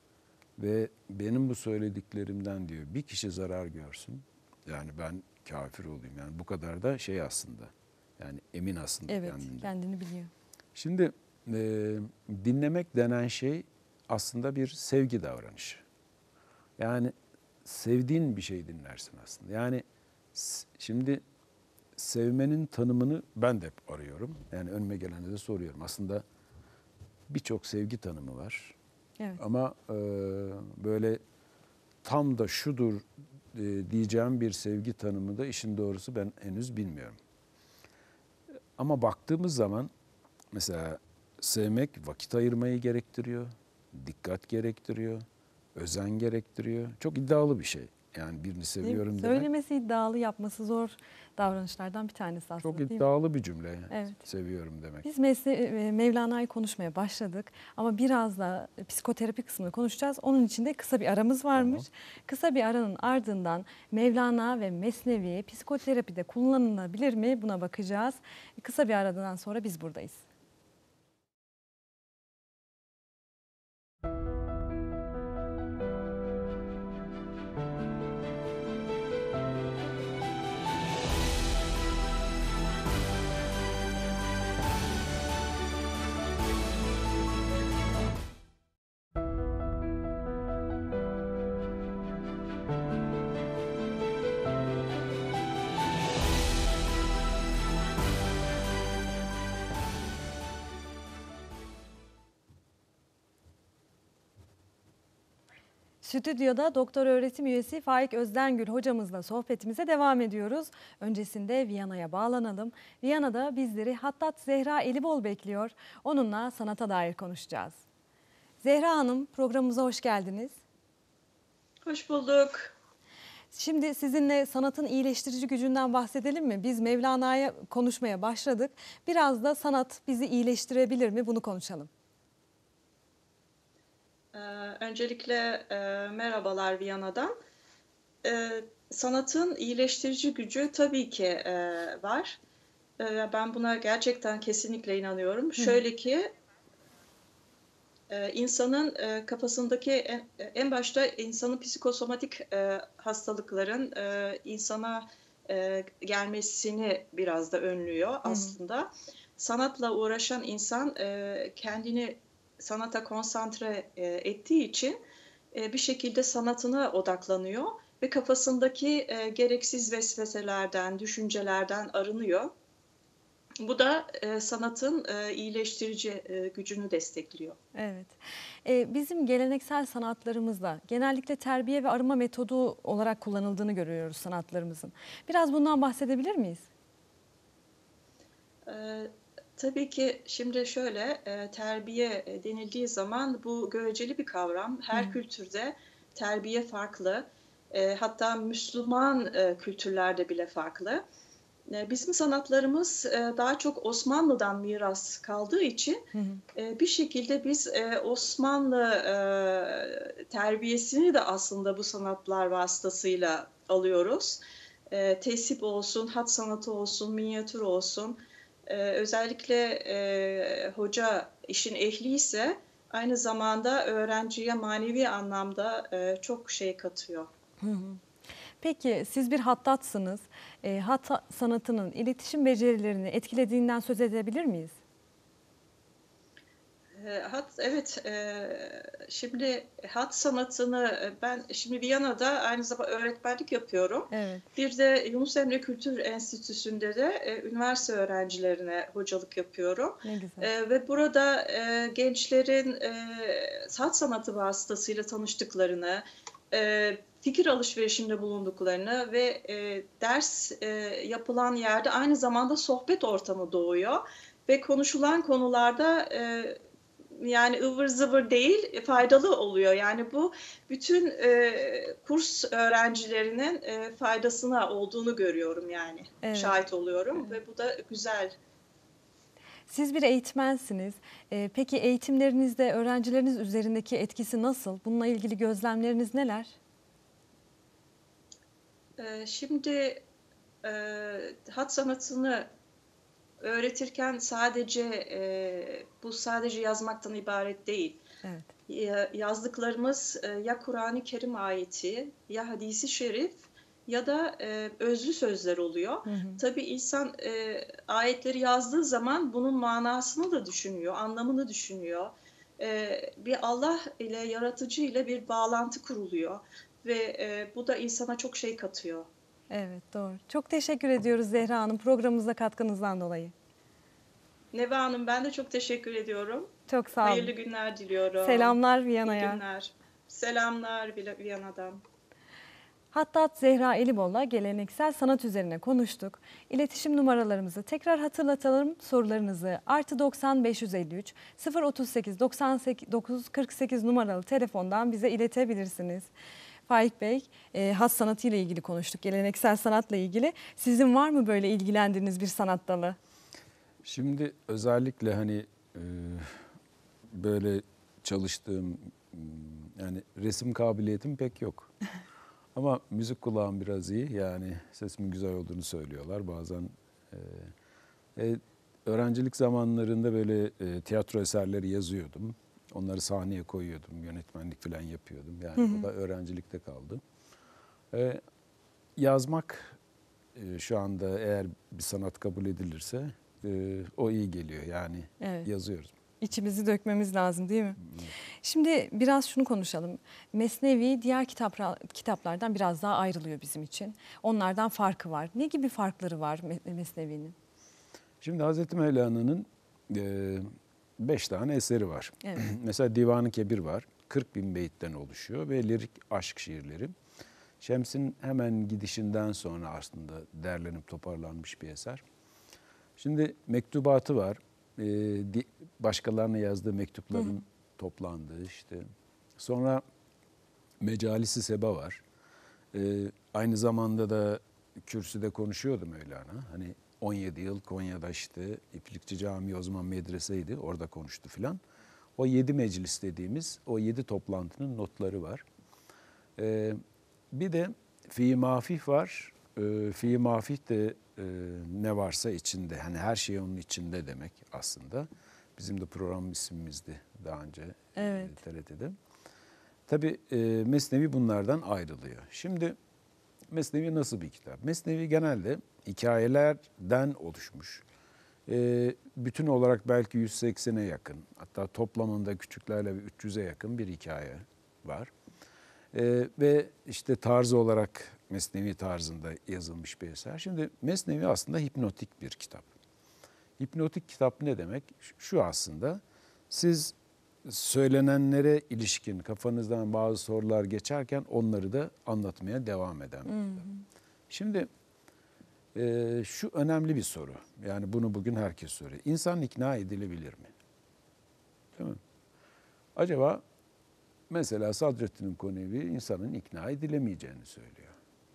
B: Ve benim bu söylediklerimden diyor bir kişi zarar görsün. Yani ben kafir olayım. Yani bu kadar da şey aslında. Yani emin aslında
A: Evet,
B: kendinden.
A: kendini biliyor.
B: Şimdi e, dinlemek denen şey aslında bir sevgi davranışı. Yani sevdiğin bir şey dinlersin aslında. Yani s- şimdi sevmenin tanımını ben de hep arıyorum. Yani önüme gelene de soruyorum. Aslında birçok sevgi tanımı var.
A: Evet.
B: Ama e, böyle tam da şudur e, diyeceğim bir sevgi tanımı da işin doğrusu ben henüz bilmiyorum. Ama baktığımız zaman mesela sevmek vakit ayırmayı gerektiriyor, dikkat gerektiriyor, özen gerektiriyor. Çok iddialı bir şey. Yani birini
A: Değil mi?
B: seviyorum demek
A: Söylemesi iddialı, yapması zor davranışlardan bir tanesi aslında,
B: çok
A: değil mi?
B: iddialı bir cümle. Yani.
A: Evet.
B: Seviyorum demek.
A: Biz Mesle- e, Mevlana'yı konuşmaya başladık ama biraz da psikoterapi kısmını konuşacağız. Onun için de kısa bir aramız varmış.
B: Tamam.
A: Kısa bir aranın ardından Mevlana ve Mesnevi psikoterapide kullanılabilir mi buna bakacağız. Kısa bir aradan sonra biz buradayız. Stüdyoda doktor öğretim üyesi Faik Özdengül hocamızla sohbetimize devam ediyoruz. Öncesinde Viyana'ya bağlanalım. Viyana'da bizleri Hattat Zehra Elibol bekliyor. Onunla sanata dair konuşacağız. Zehra Hanım, programımıza hoş geldiniz.
C: Hoş bulduk.
A: Şimdi sizinle sanatın iyileştirici gücünden bahsedelim mi? Biz Mevlana'ya konuşmaya başladık. Biraz da sanat bizi iyileştirebilir mi? Bunu konuşalım.
C: Ee, öncelikle e, merhabalar Viyana'dan. Ee, sanatın iyileştirici gücü tabii ki e, var. Ee, ben buna gerçekten kesinlikle inanıyorum. Şöyle ki e, insanın e, kafasındaki en, en başta insanın psikosomatik e, hastalıkların e, insana e, gelmesini biraz da önlüyor aslında. Sanatla uğraşan insan e, kendini sanata konsantre e, ettiği için e, bir şekilde sanatına odaklanıyor ve kafasındaki e, gereksiz vesveselerden, düşüncelerden arınıyor. Bu da e, sanatın e, iyileştirici e, gücünü destekliyor.
A: Evet. Ee, bizim geleneksel sanatlarımızda genellikle terbiye ve arınma metodu olarak kullanıldığını görüyoruz sanatlarımızın. Biraz bundan bahsedebilir miyiz?
C: E, tabii ki şimdi şöyle e, terbiye e, denildiği zaman bu göreceli bir kavram. Her
A: Hı.
C: kültürde terbiye farklı. E, hatta Müslüman e, kültürlerde bile farklı. E, Bizim sanatlarımız e, daha çok Osmanlı'dan miras kaldığı için
A: Hı hı.
C: e, bir şekilde biz e, Osmanlı e, terbiyesini de aslında bu sanatlar vasıtasıyla alıyoruz. E, tesip olsun, hat sanatı olsun, minyatür olsun. E, özellikle e, hoca işin ehli ise aynı zamanda öğrenciye manevi anlamda e, çok şey katıyor.
A: Hı hı. Peki siz bir hattatsınız. E, hat sanatının iletişim becerilerini etkilediğinden söz edebilir miyiz?
C: E, Hat, evet, e, şimdi hat sanatını e, ben şimdi Viyana'da aynı zamanda öğretmenlik yapıyorum.
A: Evet.
C: Bir de Yunus Emre Kültür Enstitüsü'nde de e, üniversite öğrencilerine hocalık yapıyorum.
A: Ne güzel.
C: E, ve burada e, gençlerin e, hat sanatı vasıtasıyla tanıştıklarını, e, fikir alışverişinde bulunduklarını ve e, ders e, yapılan yerde aynı zamanda sohbet ortamı doğuyor. Ve konuşulan konularda e, yani ıvır zıvır değil, faydalı oluyor. Yani bu bütün e, kurs öğrencilerinin e, faydasına olduğunu görüyorum yani.
A: Evet.
C: Şahit oluyorum ve bu da güzel.
A: Siz bir eğitmensiniz. E, peki eğitimlerinizde öğrencileriniz üzerindeki etkisi nasıl? Bununla ilgili gözlemleriniz neler?
C: E, şimdi e, hat sanatını öğretirken sadece e, bu sadece yazmaktan ibaret değil.
A: Evet.
C: Ya- Yazdıklarımız e, ya Kur'an-ı Kerim ayeti ya hadisi şerif ya da e, özlü sözler oluyor.
A: Hı hı.
C: Tabii insan e, ayetleri yazdığı zaman bunun manasını da düşünüyor, anlamını düşünüyor. E, bir Allah ile, yaratıcı ile bir bağlantı kuruluyor. ve e, bu da insana çok şey katıyor.
A: Evet, doğru. Çok teşekkür ediyoruz Zehra Hanım programımıza katkınızdan dolayı.
C: Neva Hanım, ben de çok teşekkür ediyorum.
A: Çok sağ
C: Hayırlı
A: olun.
C: günler diliyorum.
A: Selamlar
C: İyi
A: Viyana'ya.
C: günler. Selamlar Vi- Viyana'dan.
A: Hattat Zehra Elibol'la geleneksel sanat üzerine konuştuk. İletişim numaralarımızı tekrar hatırlatalım. Sorularınızı artı doksan beş yüz elli üç sıfır otuz sekiz doksan dokuz kırk sekiz numaralı telefondan bize iletebilirsiniz. Faik Bey, e, has sanatı ile ilgili konuştuk. Geleneksel sanatla ilgili. Sizin var mı böyle ilgilendiğiniz bir sanat dalı?
B: Şimdi özellikle hani e, böyle çalıştığım yani resim kabiliyetim pek yok. Ama müzik kulağım biraz iyi. Yani sesimin güzel olduğunu söylüyorlar. Bazen e, e, öğrencilik zamanlarında böyle e, tiyatro eserleri yazıyordum. Onları sahneye koyuyordum. Yönetmenlik falan yapıyordum. Yani
A: Hı hı.
B: o da öğrencilikte kaldı. E, yazmak e, şu anda eğer bir sanat kabul edilirse e, o iyi geliyor. Yani
A: Evet.
B: yazıyoruz.
A: İçimizi dökmemiz lazım değil mi? Şimdi biraz şunu konuşalım. Mesnevi diğer kitapra, kitaplardan biraz daha ayrılıyor bizim için. Onlardan farkı var. Ne gibi farkları var Me- Mesnevi'nin?
B: Şimdi Hazreti Mevlana'nın e, beş tane eseri var.
A: Evet.
B: Mesela Divan-ı Kebir var. kırk bin beyitten oluşuyor ve lirik aşk şiirleri. Şems'in hemen gidişinden sonra aslında derlenip toparlanmış bir eser. Şimdi mektubatı var. E, di- başkalarına yazdığı mektupların
A: Hı hı.
B: toplandığı işte. Sonra Mecalisi Seba var. E, aynı zamanda da kürsüde konuşuyordu Mevlana. Hani on yedi yıl Konya'da işte İplikçi Camii o zaman medreseydi. Orada konuştu filan. O yedi meclis dediğimiz o yedi toplantının notları var. Ee, bir de Fi Mafih var. Ee, Fi Mafih de e, ne varsa içinde. Hani her şey onun içinde demek aslında. Bizim de program ismimizdi daha önce
A: Evet.
B: e, T R T'de. Tabii e, Mesnevi bunlardan ayrılıyor. Şimdi Mesnevi nasıl bir kitap? Mesnevi genelde hikayelerden oluşmuş. E, bütün olarak belki yüz seksene yakın, hatta toplamında küçüklerle bir üç yüze yakın bir hikaye var. E, ve işte tarzı olarak Mesnevi tarzında yazılmış bir eser. Şimdi Mesnevi aslında hipnotik bir kitap. Hipnotik kitap ne demek? Şu aslında, siz söylenenlere ilişkin kafanızdan bazı sorular geçerken onları da anlatmaya devam eden bir kitap. Şimdi e, şu önemli bir soru. Yani bunu bugün herkes soruyor. İnsan ikna edilebilir mi? Değil mi? Acaba mesela Sadrettin Konevi insanın ikna edilemeyeceğini söylüyor.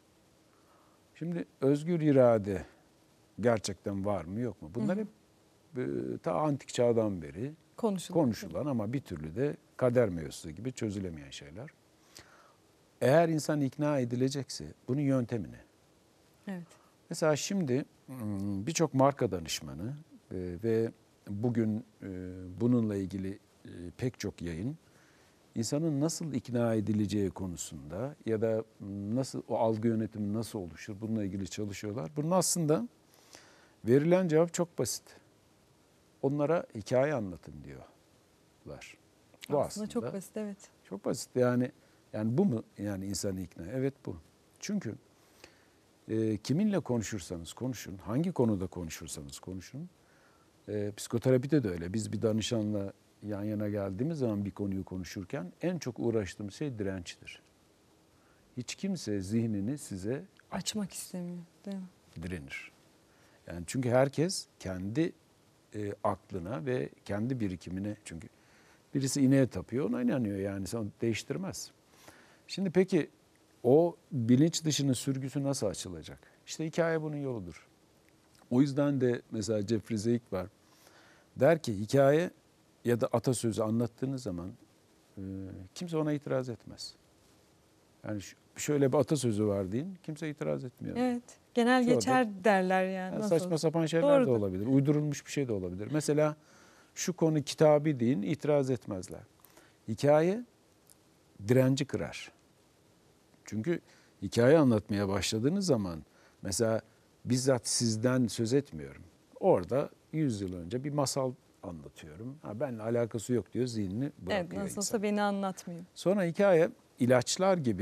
B: Şimdi özgür irade gerçekten var mı yok mu? Bunlar hep e, ta antik çağdan beri
A: Konuşulan.
B: konuşulan ama bir türlü de kader mevzusu gibi çözülemeyen şeyler. Eğer insan ikna edilecekse bunun yöntemi ne?
A: Evet.
B: Mesela şimdi hmm, birçok marka danışmanı e, ve bugün e, bununla ilgili e, pek çok yayın insanın nasıl ikna edileceği konusunda ya da nasıl o algı yönetimi nasıl oluşur bununla ilgili çalışıyorlar. Bunun aslında verilen cevap çok basit. Onlara hikaye anlatın diyorlar. Bu
A: Aslında,
B: aslında
A: çok basit, evet.
B: çok basit. Yani yani bu mu yani insanı ikna? Evet bu. Çünkü e, kiminle konuşursanız konuşun, hangi konuda konuşursanız konuşun. E, psikoterapide de öyle. Biz bir danışanla yan yana geldiğimiz zaman bir konuyu konuşurken en çok uğraştığım şey dirençtir. Hiç kimse zihnini size
A: Açmak istemiyor, değil mi?
B: direnir. Yani çünkü herkes kendi e, aklına ve kendi birikimine, çünkü birisi ineğe tapıyor, ona inanıyor yani, sen değiştirmez. Şimdi peki o bilinç dışının sürgüsü nasıl açılacak? İşte hikaye bunun yoludur. O yüzden de mesela Jeffrey Zeig var. Der ki hikaye ya da atasözü anlattığınız zaman e, kimse ona itiraz etmez. Yani şu, şöyle bir atasözü var deyin, kimse itiraz etmiyor.
A: Evet. Genel
B: Çoğu da-
A: geçer derler yani.
B: Yani
A: Nasıl
B: saçma
A: olsa.
B: sapan şeyler de
A: Doğrudur.
B: olabilir. Uydurulmuş bir şey de olabilir. Mesela şu konu kitabı deyin, itiraz etmezler. Hikaye direnci kırar. Çünkü hikaye anlatmaya başladığınız zaman mesela bizzat sizden söz etmiyorum. Orada yüz yıl önce bir masal anlatıyorum. Ha, benimle alakası yok diyor, zihnini bırakıyor
A: Evet, nasıl
B: insan.
A: olsa beni anlatmıyor.
B: Sonra hikaye ilaçlar gibi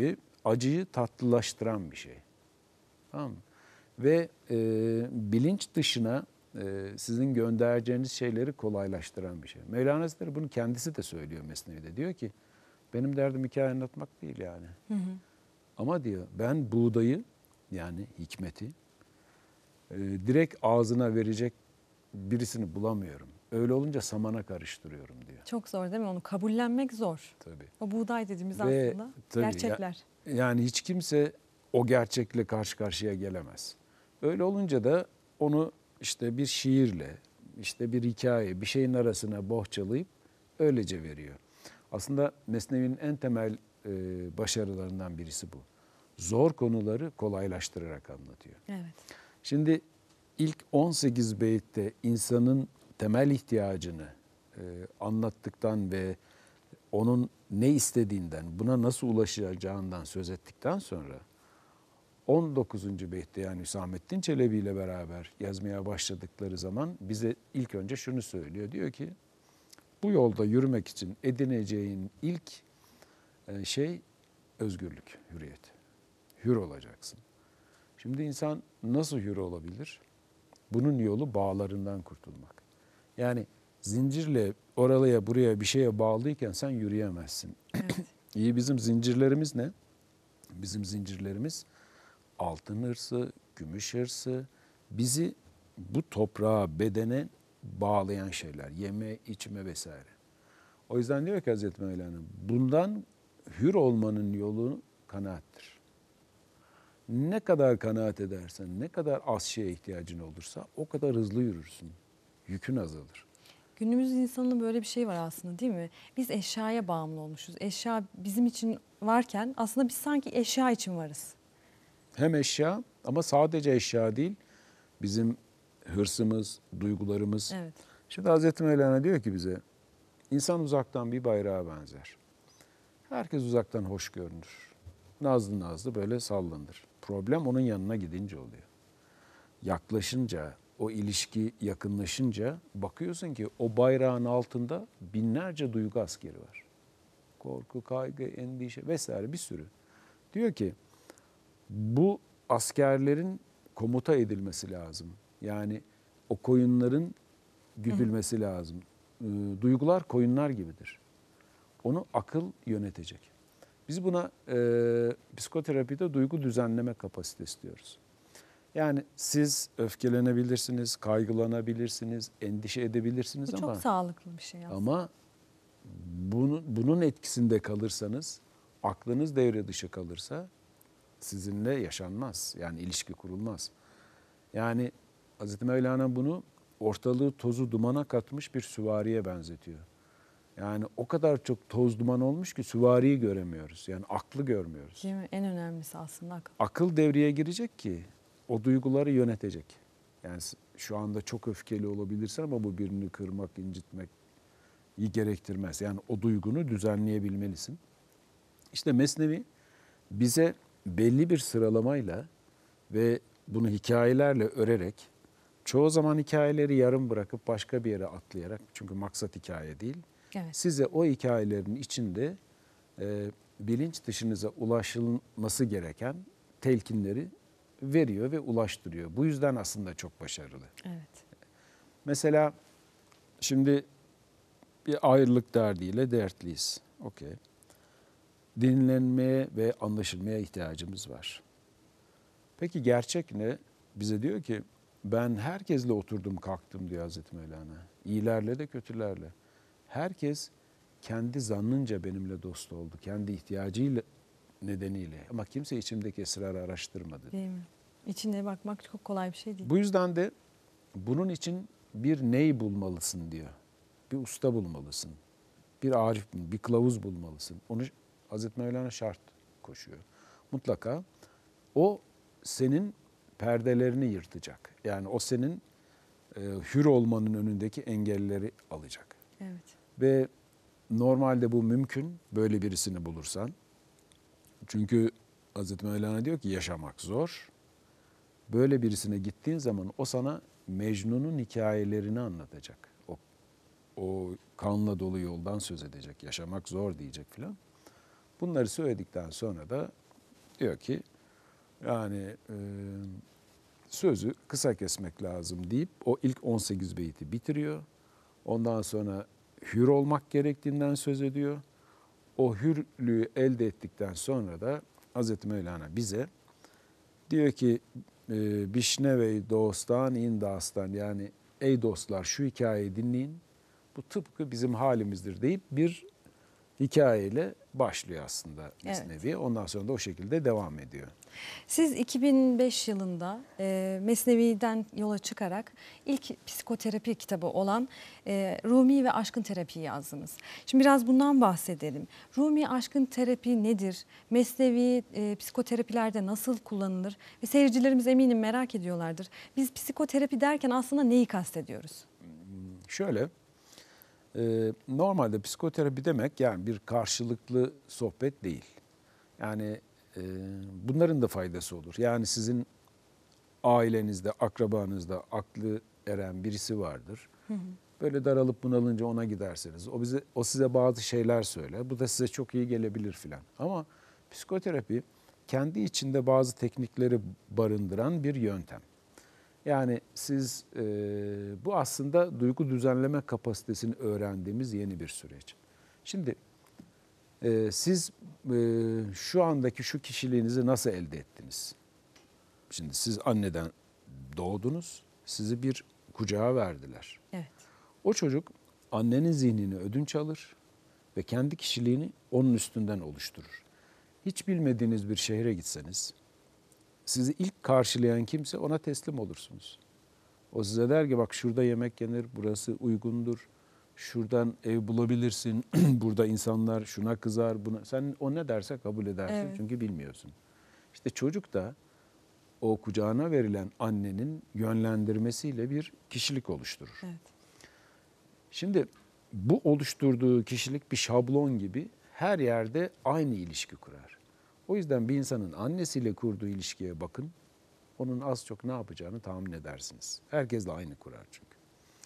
B: acıyı tatlılaştıran bir şey. Tamam mı? Ve e, bilinç dışına e, sizin göndereceğiniz şeyleri kolaylaştıran bir şey. Mevlana Hazretleri bunu kendisi de söylüyor Mesnevi'de. Diyor ki benim derdim hikaye anlatmak değil yani.
A: Hı hı.
B: Ama diyor ben buğdayı yani hikmeti e, direkt ağzına verecek birisini bulamıyorum. Öyle olunca samana karıştırıyorum diyor.
A: Çok zor değil mi? Onu kabullenmek zor.
B: Tabii.
A: O buğday dediğimiz
B: Ve
A: aslında
B: tabii ya-
A: gerçekler.
B: Yani hiç kimse o gerçekle karşı karşıya gelemez. Öyle olunca da onu işte bir şiirle, işte bir hikaye, bir şeyin arasına bohçalayıp öylece veriyor. Aslında Mesnevi'nin en temel e, başarılarından birisi bu. Zor konuları kolaylaştırarak anlatıyor.
A: Evet.
B: Şimdi ilk on sekiz beytte insanın temel ihtiyacını e, anlattıktan ve onun ne istediğinden, buna nasıl ulaşacağından söz ettikten sonra on dokuzuncu beytte yani Hüsamettin Çelebi ile beraber yazmaya başladıkları zaman bize ilk önce şunu söylüyor. Diyor ki bu yolda yürümek için edineceğin ilk e, şey özgürlük, hürriyet. Hür olacaksın. Şimdi insan nasıl hür olabilir? Bunun yolu bağlarından kurtulmak. Yani zincirle oraya buraya bir şeye bağlıyken sen yürüyemezsin.
A: Evet.
B: İyi bizim zincirlerimiz ne? Bizim zincirlerimiz altın hırsı, gümüş hırsı, bizi bu toprağa, bedene bağlayan şeyler. Yeme, içme vesaire. O yüzden diyor ki Hazreti Mevlana, bundan hür olmanın yolu kanaattir. Ne kadar kanaat edersen, ne kadar az şeye ihtiyacın olursa o kadar hızlı yürürsün. Yükün azalır.
A: Günümüz insanının böyle bir şey var aslında değil mi? Biz eşyaya bağımlı olmuşuz. Eşya bizim için varken aslında biz sanki eşya için varız.
B: Hem eşya ama sadece eşya değil, bizim hırsımız, duygularımız.
A: Evet.
B: Şimdi Hazreti Mevlana diyor ki bize, insan uzaktan bir bayrağa benzer. Herkes uzaktan hoş görünür. Nazlı nazlı böyle sallanır. Problem onun yanına gidince oluyor. Yaklaşınca, o ilişki yakınlaşınca bakıyorsun ki o bayrağın altında binlerce duygu askeri var. Korku, kaygı, endişe vesaire bir sürü. Diyor ki bu askerlerin komuta edilmesi lazım. Yani o koyunların güdülmesi lazım. Ee, Duygular koyunlar gibidir. Onu akıl yönetecek. Biz buna e, psikoterapide duygu düzenleme kapasitesi diyoruz. Yani siz öfkelenebilirsiniz, kaygılanabilirsiniz, endişe edebilirsiniz
A: Bu
B: ama
A: çok sağlıklı bir şey aslında.
B: ama bunu, bunun etkisinde kalırsanız, aklınız devre dışı kalırsa sizinle yaşanmaz. Yani ilişki kurulmaz. Yani Hazreti Mevlana bunu ortalığı tozu dumana katmış bir süvariye benzetiyor. Yani o kadar çok toz duman olmuş ki süvariyi göremiyoruz. Yani aklı görmüyoruz.
A: Değil mi? En önemlisi aslında akıl.
B: Akıl devreye girecek ki o duyguları yönetecek. Yani şu anda çok öfkeli olabilirsin ama bu birini kırmak, incitmek iyi gerektirmez. Yani o duygunu düzenleyebilmelisin. İşte Mesnevi bize belli bir sıralamayla ve bunu hikayelerle örerek, çoğu zaman hikayeleri yarım bırakıp başka bir yere atlayarak, çünkü maksat hikaye değil,
A: Evet.
B: size o hikayelerin içinde e, bilinç dışınıza ulaşılması gereken telkinleri veriyor ve ulaştırıyor. Bu yüzden aslında çok başarılı.
A: Evet.
B: Mesela şimdi bir ayrılık derdiyle dertliyiz. Okey. Dinlenmeye ve anlaşılmaya ihtiyacımız var. Peki gerçek ne? Bize diyor ki ben herkesle oturdum kalktım diyor Hazreti Mevlana. İyilerle de kötülerle. Herkes kendi zannınca benimle dost oldu. Kendi ihtiyacıyla nedeniyle. Ama kimse içimdeki esrarı araştırmadı.
A: Değil mi? İçine bakmak çok kolay bir şey değil.
B: Bu yüzden de bunun için bir ney bulmalısın diyor. Bir usta bulmalısın. Bir arif, bir kılavuz bulmalısın. Onu Hazreti Mevlana şart koşuyor. Mutlaka o senin perdelerini yırtacak. Yani o senin e, hür olmanın önündeki engelleri alacak.
A: Evet.
B: Ve normalde bu mümkün böyle birisini bulursan. Çünkü Hazreti Mevlana diyor ki yaşamak zor. Böyle birisine gittiğin zaman o sana Mecnun'un hikayelerini anlatacak. O, o kanla dolu yoldan söz edecek. Yaşamak zor diyecek filan. Bunları söyledikten sonra da Diyor ki yani e, sözü kısa kesmek lazım deyip o ilk on sekiz beyti bitiriyor. Ondan sonra hür olmak gerektiğinden söz ediyor. O hürlüğü elde ettikten sonra da Hazreti Mevlana bize diyor ki e, Bişnevey dostan in dastan, yani ey dostlar şu hikayeyi dinleyin. Bu tıpkı bizim halimizdir deyip bir hikayeyle başlıyor aslında Mesnevi. Evet. Ondan sonra da o şekilde devam ediyor.
A: Siz iki bin beş yılında e, Mesnevi'den yola çıkarak ilk psikoterapi kitabı olan e, Rumi ve Aşkın Terapi'yi yazdınız. Şimdi biraz bundan bahsedelim. Rumi Aşkın Terapi nedir? Mesnevi e, psikoterapilerde nasıl kullanılır? Ve seyircilerimiz eminim merak ediyorlardır. Biz psikoterapi derken aslında neyi kastediyoruz?
B: Şöyle, e, normalde psikoterapi demek yani bir karşılıklı sohbet değil. Yani bunların da faydası olur. Yani sizin ailenizde, akrabanızda aklı eren birisi vardır. Hı hı. Böyle daralıp bunalınca ona giderseniz o bize o size bazı şeyler söyler. Bu da size çok iyi gelebilir filan. Ama psikoterapi kendi içinde bazı teknikleri barındıran bir yöntem. Yani siz e, bu aslında duygu düzenleme kapasitesini öğrendiğimiz yeni bir süreç. Şimdi Ee, siz e, şu andaki şu kişiliğinizi nasıl elde ettiniz? Şimdi siz anneden doğdunuz, sizi bir kucağa verdiler.
A: Evet.
B: O çocuk annenin zihnini ödünç alır ve kendi kişiliğini onun üstünden oluşturur. Hiç bilmediğiniz bir şehre gitseniz, sizi ilk karşılayan kimse ona teslim olursunuz. O size der ki bak şurada yemek yenir, burası uygundur. Şuradan ev bulabilirsin, burada insanlar şuna kızar, buna. Sen o ne derse kabul edersin evet. Çünkü bilmiyorsun. İşte çocuk da o kucağına verilen annenin yönlendirmesiyle bir kişilik oluşturur. Evet. Şimdi bu oluşturduğu kişilik bir şablon gibi her yerde aynı ilişki kurar. O yüzden bir insanın annesiyle kurduğu ilişkiye bakın, onun az çok ne yapacağını tahmin edersiniz. Herkesle aynı kurar çünkü.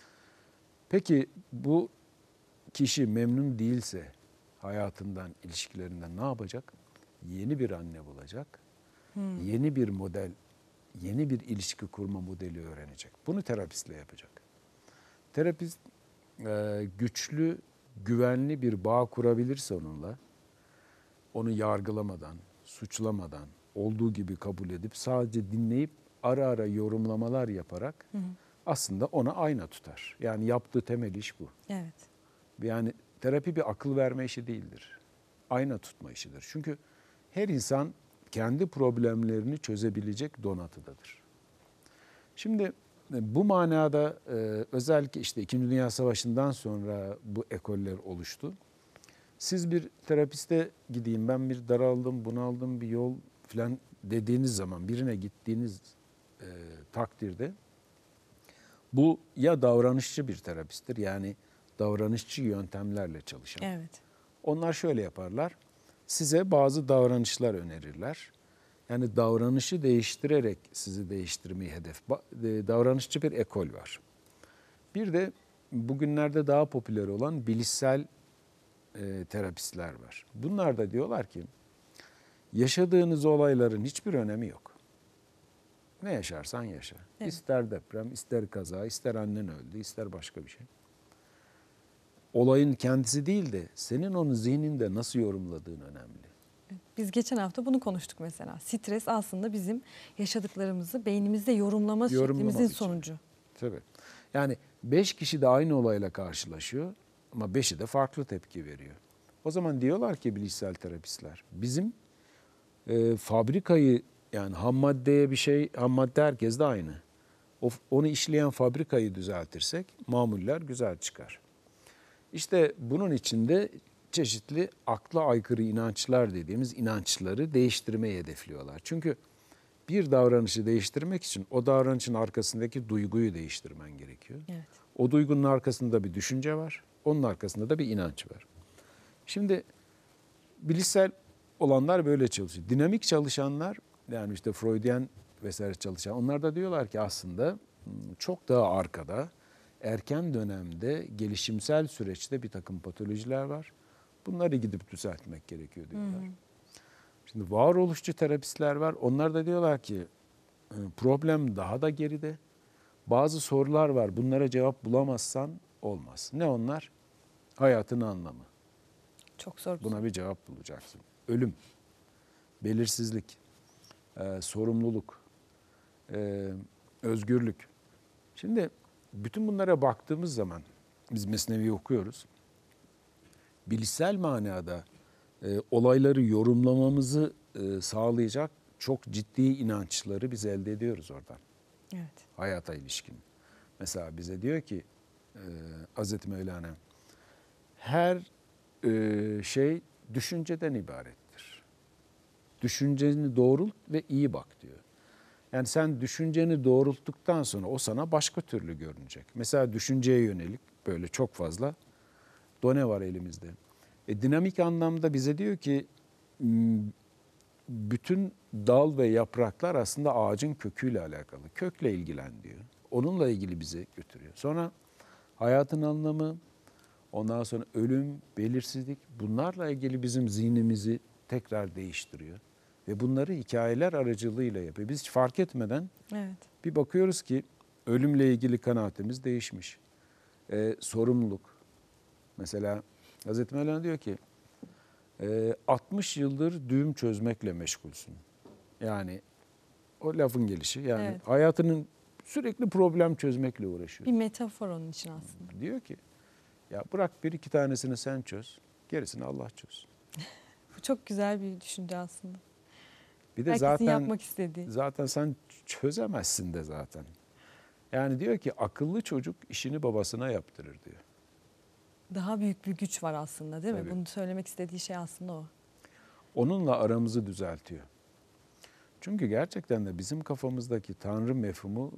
B: Peki bu kişi memnun değilse hayatından, ilişkilerinden ne yapacak? Yeni bir anne bulacak. Hmm. Yeni bir model, yeni bir ilişki kurma modeli öğrenecek. Bunu terapistle yapacak. Terapist e, güçlü, güvenli bir bağ kurabilirse onunla, onu yargılamadan, suçlamadan, olduğu gibi kabul edip sadece dinleyip ara ara yorumlamalar yaparak hı hı. aslında ona ayna tutar. Yani yaptığı temel iş bu.
A: Evet.
B: Yani terapi bir akıl verme işi değildir. Ayna tutma işidir. Çünkü her insan kendi problemlerini çözebilecek donatıdadır. Şimdi bu manada özellikle işte İkinci Dünya Savaşı'ndan sonra bu ekoller oluştu. Siz bir terapiste gideyim, ben bir daraldım, bunaldım, bir yol falan dediğiniz zaman, birine gittiğiniz e, takdirde bu ya davranışçı bir terapisttir, yani davranışçı yöntemlerle çalışan.
A: Evet.
B: Onlar şöyle yaparlar, size bazı davranışlar önerirler. Yani davranışı değiştirerek sizi değiştirmeyi hedef. Davranışçı bir ekol var. Bir de bugünlerde daha popüler olan bilişsel e, terapistler var. Bunlar da diyorlar ki, yaşadığınız olayların hiçbir önemi yok. Ne yaşarsan yaşa. Evet. İster deprem, ister kaza, ister annen öldü, ister başka bir şey. Olayın kendisi değil de senin onu zihninde nasıl yorumladığın önemli.
A: Biz geçen hafta bunu konuştuk mesela. Stres aslında bizim yaşadıklarımızı beynimizde yorumlama şeklimizin sonucu.
B: Tabii. Yani beş kişi de aynı olayla karşılaşıyor ama beşi de farklı tepki veriyor. O zaman diyorlar ki bilişsel terapistler, bizim e, fabrikayı, yani ham maddeye bir şey, ham madde herkes de aynı. O, onu işleyen fabrikayı düzeltirsek mamuller güzel çıkar. İşte bunun içinde çeşitli akla aykırı inançlar dediğimiz inançları değiştirmeyi hedefliyorlar. Çünkü bir davranışı değiştirmek için o davranışın arkasındaki duyguyu değiştirmen gerekiyor.
A: Evet.
B: O duygunun arkasında bir düşünce var, onun arkasında da bir inanç var. Şimdi bilişsel olanlar böyle çalışıyor. Dinamik çalışanlar, yani işte Freudian vesaire çalışan, onlar da diyorlar ki aslında çok daha arkada, erken dönemde gelişimsel süreçte bir takım patolojiler var. Bunları gidip düzeltmek gerekiyor diyorlar. Hı hı. Şimdi varoluşçu terapistler var. Onlar da diyorlar ki e, problem daha da geride. Bazı sorular var. Bunlara cevap bulamazsan olmaz. Ne onlar? Hayatın anlamı.
A: Çok zor.
B: Buna bir cevap bulacaksın. Ölüm, belirsizlik, e, sorumluluk, e, özgürlük. Şimdi bütün bunlara baktığımız zaman biz Mesnevi'yi okuyoruz. Bilişsel manada e, olayları yorumlamamızı e, sağlayacak çok ciddi inançları biz elde ediyoruz oradan.
A: Evet.
B: Hayata ilişkin. Mesela bize diyor ki e, Hazreti Mevlana, her e, şey düşünceden ibarettir. Düşünceni doğrult ve iyi bak diyor. Yani sen düşünceni doğrulttuktan sonra o sana başka türlü görünecek. Mesela düşünceye yönelik böyle çok fazla done var elimizde. E, dinamik anlamda bize diyor ki bütün dal ve yapraklar aslında ağacın köküyle alakalı. Kökle ilgilen diyor. Onunla ilgili bizi götürüyor. Sonra hayatın anlamı, ondan sonra ölüm, belirsizlik, bunlarla ilgili bizim zihnimizi tekrar değiştiriyor. Ve bunları hikayeler aracılığıyla yapıyor. Biz hiç fark etmeden
A: Evet.
B: bir bakıyoruz ki ölümle ilgili kanaatimiz değişmiş. Ee, sorumluluk. Mesela Hazreti Mevlana diyor ki e, altmış yıldır düğüm çözmekle meşgulsün. Yani o lafın gelişi. Yani
A: Evet.
B: hayatının sürekli problem çözmekle uğraşıyor.
A: Bir metafor onun için aslında.
B: Diyor ki ya bırak bir iki tanesini sen çöz. Gerisini Allah çöz.
A: Bu çok güzel bir düşünce aslında.
B: Bir de
A: Herkesin
B: zaten
A: yapmak istediği.
B: zaten sen çözemezsin de zaten. Yani diyor ki akıllı çocuk işini babasına yaptırır diyor.
A: Daha büyük bir güç var aslında, değil mi?
B: Tabii.
A: Bunu söylemek istediği şey aslında o.
B: Onunla aramızı düzeltiyor. Çünkü gerçekten de bizim kafamızdaki Tanrı mefhumu,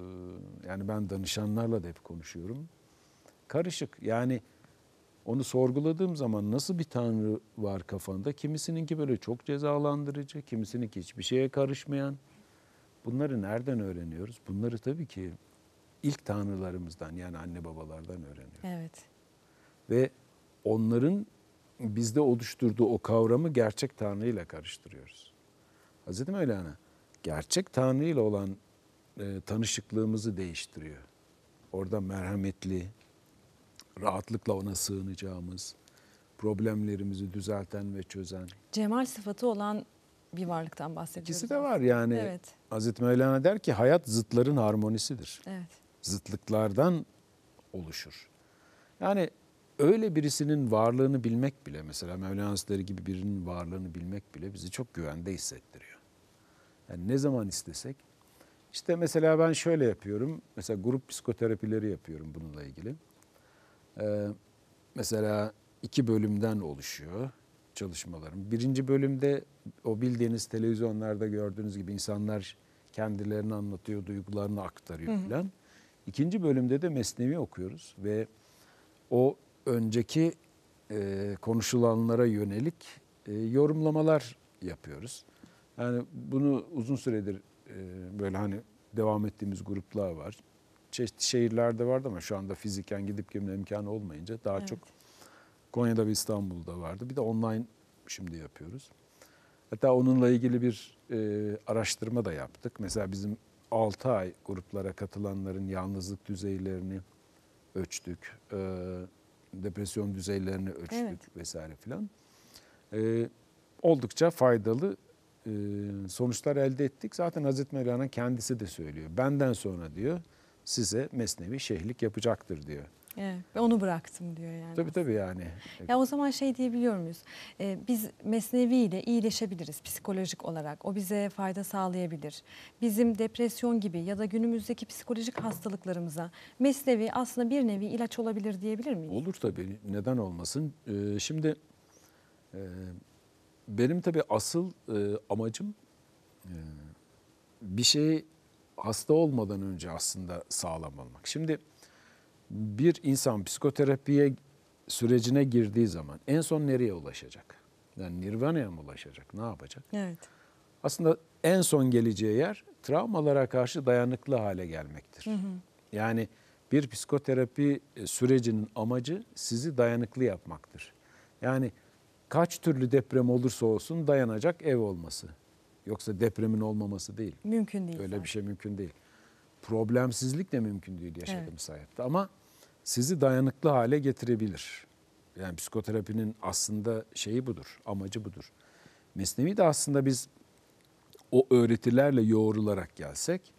B: yani ben danışanlarla da hep konuşuyorum, karışık. Yani onu sorguladığım zaman nasıl bir Tanrı var kafanda? Kimisininki böyle çok cezalandırıcı, kimisininki hiçbir şeye karışmayan. Bunları nereden öğreniyoruz? Bunları tabii ki ilk tanrılarımızdan, yani anne babalardan öğreniyoruz.
A: Evet.
B: Ve onların bizde oluşturduğu o kavramı gerçek Tanrı ile karıştırıyoruz. Hazreti Mevlana gerçek Tanrı ile olan e, tanışıklığımızı değiştiriyor. Orada merhametli, rahatlıkla ona sığınacağımız, problemlerimizi düzelten ve çözen.
A: Cemal sıfatı olan bir varlıktan bahsediyoruz.
B: İkisi de var yani.
A: Evet.
B: Hazreti Mevlana der ki hayat zıtların harmonisidir.
A: Evet.
B: Zıtlıklardan oluşur. Yani öyle birisinin varlığını bilmek bile, mesela Mevlana Hazretleri gibi birinin varlığını bilmek bile bizi çok güvende hissettiriyor. Yani ne zaman istesek, işte mesela ben şöyle yapıyorum, mesela grup psikoterapileri yapıyorum bununla ilgili. Ee, mesela iki bölümden oluşuyor çalışmalarım. Birinci bölümde o bildiğiniz televizyonlarda gördüğünüz gibi insanlar kendilerini anlatıyor, duygularını aktarıyor
A: Hı hı.
B: falan. İkinci bölümde de Mesnevi okuyoruz ve o önceki e, konuşulanlara yönelik e, yorumlamalar yapıyoruz. Yani bunu uzun süredir e, böyle hani devam ettiğimiz gruplar var. Çeşitli şehirlerde vardı ama şu anda fiziken gidip gelme imkanı olmayınca daha
A: Evet.
B: çok Konya'da ve İstanbul'da vardı. Bir de online şimdi yapıyoruz. Hatta onunla ilgili bir e, araştırma da yaptık. Mesela bizim altı ay gruplara katılanların yalnızlık düzeylerini ölçtük. E, depresyon düzeylerini ölçtük
A: Evet.
B: vesaire filan. E, oldukça faydalı e, sonuçlar elde ettik. Zaten Hazreti Mevlana kendisi de söylüyor. Benden sonra diyor size Mesnevi şeyhlik yapacaktır diyor.
A: Evet. Ve onu bıraktım diyor yani.
B: Tabii tabii yani.
A: Ya o zaman şey diyebiliyor muyuz? Ee, biz Mesnevi ile iyileşebiliriz psikolojik olarak. O bize fayda sağlayabilir. Bizim depresyon gibi ya da günümüzdeki psikolojik hastalıklarımıza Mesnevi aslında bir nevi ilaç olabilir diyebilir miyiz?
B: Olur tabii. Neden olmasın? Ee, şimdi e, benim tabii asıl e, amacım e, bir şeyi hasta olmadan önce aslında sağlam olmak. Şimdi bir insan psikoterapiye sürecine girdiği zaman en son nereye ulaşacak? Yani Nirvana'ya mı ulaşacak? Ne yapacak?
A: Evet.
B: Aslında en son geleceği yer travmalara karşı dayanıklı hale gelmektir.
A: Hı hı.
B: Yani bir psikoterapi sürecinin amacı sizi dayanıklı yapmaktır. Yani kaç türlü deprem olursa olsun dayanacak ev olması. Yoksa depremin olmaması değil.
A: Mümkün değil.
B: Öyle
A: zaten.
B: bir şey mümkün değil. Problemsizlik de mümkün değil yaşadığımız
A: Evet.
B: hayatta. Ama sizi dayanıklı hale getirebilir. Yani psikoterapinin aslında şeyi budur, amacı budur. Mesnevi de aslında biz o öğretilerle yoğrularak gelsek,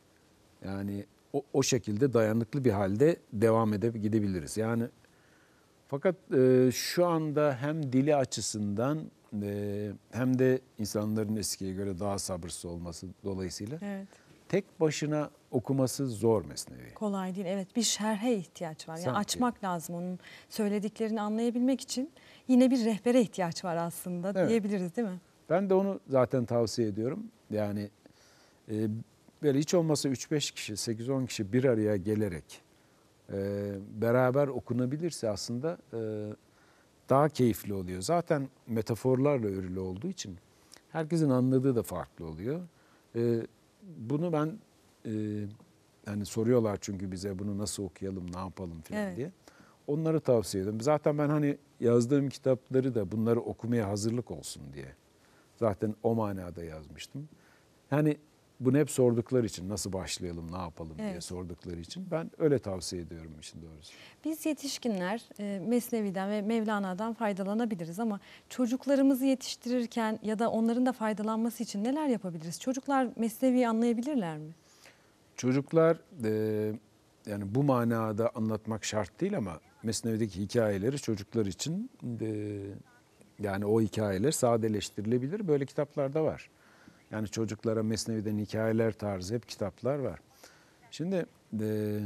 B: yani o, o şekilde dayanıklı bir halde devam edip gidebiliriz. Yani fakat e, şu anda hem dili açısından e, hem de insanların eskiye göre daha sabırsız olması dolayısıyla
A: Evet.
B: tek başına okuması zor Mesnevi.
A: Kolay değil. Evet, bir şerhe ihtiyaç var. Yani
B: Sanki.
A: açmak lazım, onun söylediklerini anlayabilmek için yine bir rehbere ihtiyaç var aslında,
B: Evet.
A: diyebiliriz değil mi?
B: Ben de onu zaten tavsiye ediyorum. Yani e, böyle hiç olmazsa üç beş kişi, sekiz on kişi bir araya gelerek e, beraber okunabilirse aslında e, daha keyifli oluyor. Zaten metaforlarla örülü olduğu için herkesin anladığı da farklı oluyor. E, bunu ben e, yani soruyorlar çünkü bize bunu nasıl okuyalım, ne yapalım falan
A: Evet.
B: diye. Onları tavsiye ediyorum. Zaten ben hani yazdığım kitapları da bunları okumaya hazırlık olsun diye. Zaten o manada yazmıştım. Yani bunu hep sordukları için nasıl başlayalım, ne yapalım diye
A: Evet.
B: sordukları için ben öyle tavsiye ediyorum işin doğrusu.
A: Biz yetişkinler e, Mesnevi'den ve Mevlana'dan faydalanabiliriz ama çocuklarımızı yetiştirirken ya da onların da faydalanması için neler yapabiliriz? Çocuklar Mesnevi'yi anlayabilirler mi?
B: Çocuklar e, yani bu manada anlatmak şart değil ama Mesnevi'deki hikayeleri çocuklar için e, yani o hikayeler sadeleştirilebilir. Böyle kitaplar da var. Yani çocuklara Mesnevi'den hikayeler tarzı hep kitaplar var. Şimdi e,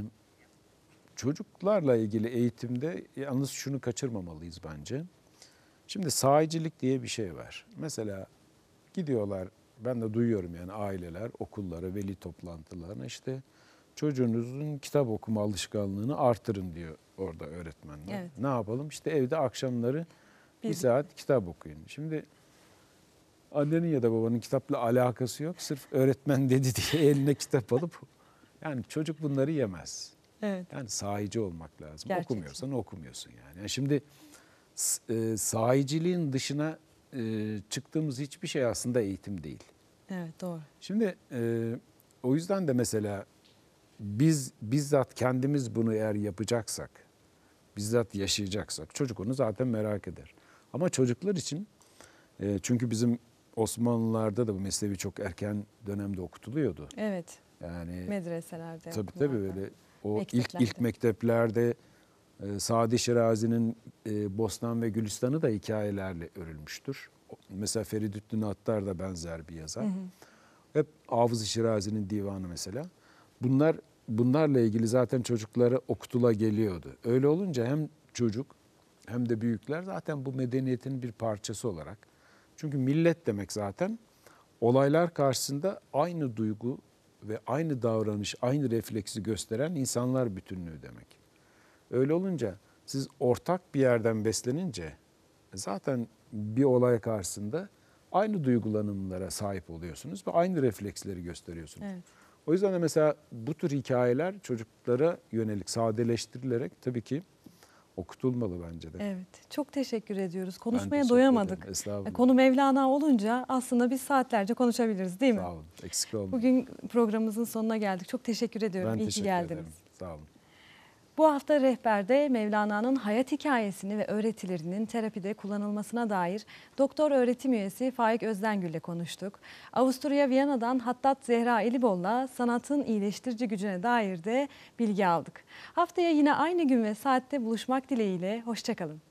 B: çocuklarla ilgili eğitimde yalnız şunu kaçırmamalıyız bence. Şimdi sahicilik diye bir şey var. Mesela gidiyorlar, ben de duyuyorum yani aileler okullara, veli toplantılarına işte çocuğunuzun kitap okuma alışkanlığını artırın diyor orada öğretmenler.
A: Evet.
B: Ne yapalım? İşte evde akşamları bir
A: Birlikte.
B: saat kitap okuyun. Şimdi annenin ya da babanın kitapla alakası yok. Sırf öğretmen dedi diye eline kitap alıp yani çocuk bunları yemez.
A: Evet.
B: Yani sahici olmak lazım.
A: Gerçekten.
B: Okumuyorsan okumuyorsun yani. yani şimdi s- e, sahiciliğin dışına e, çıktığımız hiçbir şey aslında eğitim değil.
A: Evet, doğru.
B: Şimdi e, o yüzden de mesela biz bizzat kendimiz bunu eğer yapacaksak, bizzat yaşayacaksak çocuk onu zaten merak eder. Ama çocuklar için e, çünkü bizim Osmanlılarda da bu mesleği çok erken dönemde okutuluyordu.
A: Evet,
B: Yani
A: medreselerde.
B: tabii tabii
A: okullarda.
B: böyle o ilk
A: Mekteplerde.
B: ilk mekteplerde e, Sadi Şirazi'nin e, Bostan ve Gülistan'ı da hikayelerle örülmüştür. O- Mesela Feridüddin Attar da benzer bir yazar.
A: Hı hı.
B: Hep Hafız-ı Şirazi'nin divanı mesela. Bunlar bunlarla ilgili zaten çocuklara okutula geliyordu. Öyle olunca hem çocuk hem de büyükler zaten bu medeniyetin bir parçası olarak. Çünkü millet demek zaten olaylar karşısında aynı duygu ve aynı davranış, aynı refleksi gösteren insanlar bütünlüğü demek. Öyle olunca siz ortak bir yerden beslenince zaten bir olay karşısında aynı duygulanımlara sahip oluyorsunuz ve aynı refleksleri gösteriyorsunuz.
A: Evet.
B: O yüzden de mesela bu tür hikayeler çocuklara yönelik sadeleştirilerek tabii ki okutulmalı bence de.
A: Evet, çok teşekkür ediyoruz.
B: Ben
A: Konuşmaya
B: teşekkür
A: doyamadık.
B: ederim. Estağfurullah.
A: Konu Mevlana olunca aslında biz saatlerce konuşabiliriz, değil mi?
B: Sağ olun. Eksik olmayın.
A: Bugün programımızın sonuna geldik. Çok teşekkür ediyorum.
B: Ben
A: İyi ki
B: teşekkür
A: geldiniz.
B: ederim. Sağ olun.
A: Bu hafta rehberde Mevlana'nın hayat hikayesini ve öğretilerinin terapide kullanılmasına dair doktor öğretim üyesi Faik Özdengül ile konuştuk. Avusturya Viyana'dan Hattat Zehra Elibol'la sanatın iyileştirici gücüne dair de bilgi aldık. Haftaya yine aynı gün ve saatte buluşmak dileğiyle. Hoşça kalın.